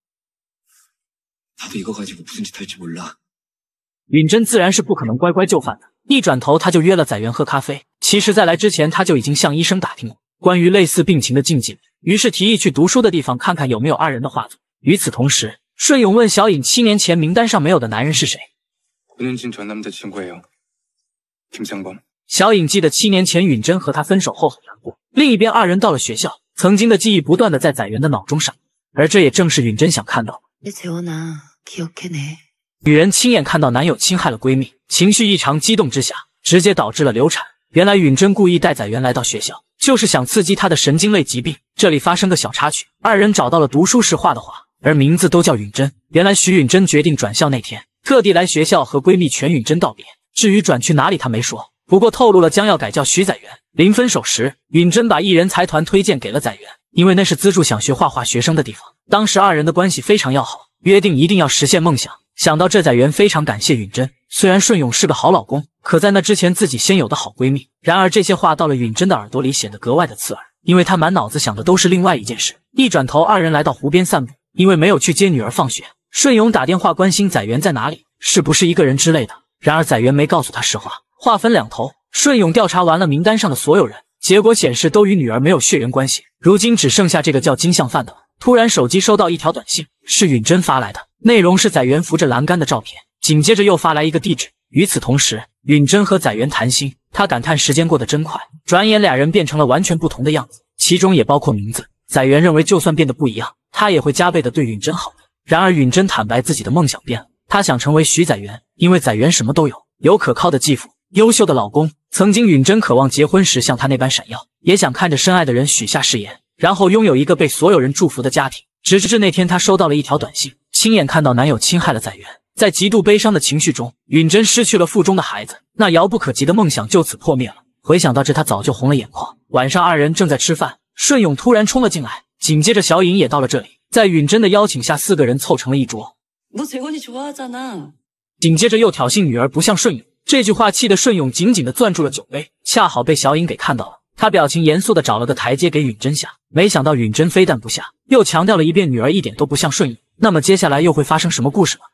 나도 이거 가지고 무슨 짓 할지 몰라. 允真自然是不可能乖乖就范的，一转头他就约了载元喝咖啡。其实在来之前他就已经向医生打听过关于类似病情的禁忌，于是提议去读书的地方看看有没有二人的画作。与此同时，顺勇问小颖7年前名单上没有的男人是谁。 은윤진 전 남자친구예요. 김상범. 小颖记得7年前允真和他分手后很难过。另一边，二人到了学校，曾经的记忆不断的在载元的脑中闪，而这也正是允真想看到的。 재원아, 기억해내. 女人亲眼看到男友侵害了闺蜜，情绪异常激动之下，直接导致了流产。原来允真故意带载元来到学校，就是想刺激她的神经类疾病。这里发生个小插曲，二人找到了读书时画的画，而名字都叫允真。原来徐允真决定转校那天，特地来学校和闺蜜全允真道别。至于转去哪里，她没说，不过透露了将要改叫徐载元。临分手时，允真把艺人财团推荐给了载元，因为那是资助想学画画学生的地方。当时二人的关系非常要好，约定一定要实现梦想。想到这，载元非常感谢允真。虽然顺勇是个好老公，可在那之前自己先有的好闺蜜。然而这些话到了允真的耳朵里显得格外的刺耳，因为她满脑子想的都是另外一件事。一转头，二人来到湖边散步，因为没有去接女儿放学，顺勇打电话关心载元在哪里，是不是一个人之类的。然而载元没告诉他实话。话分两头，顺勇调查完了名单上的所有人，结果显示都与女儿没有血缘关系，如今只剩下这个叫金相范的了。突然手机收到一条短信，是允真发来的，内容是载元扶着栏杆的照片，紧接着又发来一个地址。与此同时，允真和载元谈心，他感叹时间过得真快，转眼俩人变成了完全不同的样子，其中也包括名字。载元认为就算变得不一样，他也会加倍的对允真好的。然而允真坦白自己的梦想变了，他想成为徐载元，因为载元什么都有，有可靠的继父，优秀的老公。曾经允真渴望结婚时像他那般闪耀，也想看着深爱的人许下誓言，然后拥有一个被所有人祝福的家庭。直至那天，她收到了一条短信，亲眼看到男友侵害了载元。在极度悲伤的情绪中，允真失去了腹中的孩子，那遥不可及的梦想就此破灭了。回想到这，她早就红了眼眶。晚上二人正在吃饭，顺勇突然冲了进来，紧接着小颖也到了这里。在允真的邀请下，4个人凑成了一桌。 너 재원이 좋아하잖아. 紧接着又挑衅女儿不像顺勇，这句话气得顺勇紧紧地攥住了酒杯，恰好被小颖给看到了。他表情严肃地找了个台阶给允真下，没想到允真非但不下，又强调了一遍女儿一点都不像顺勇。那么接下来又会发生什么故事呢？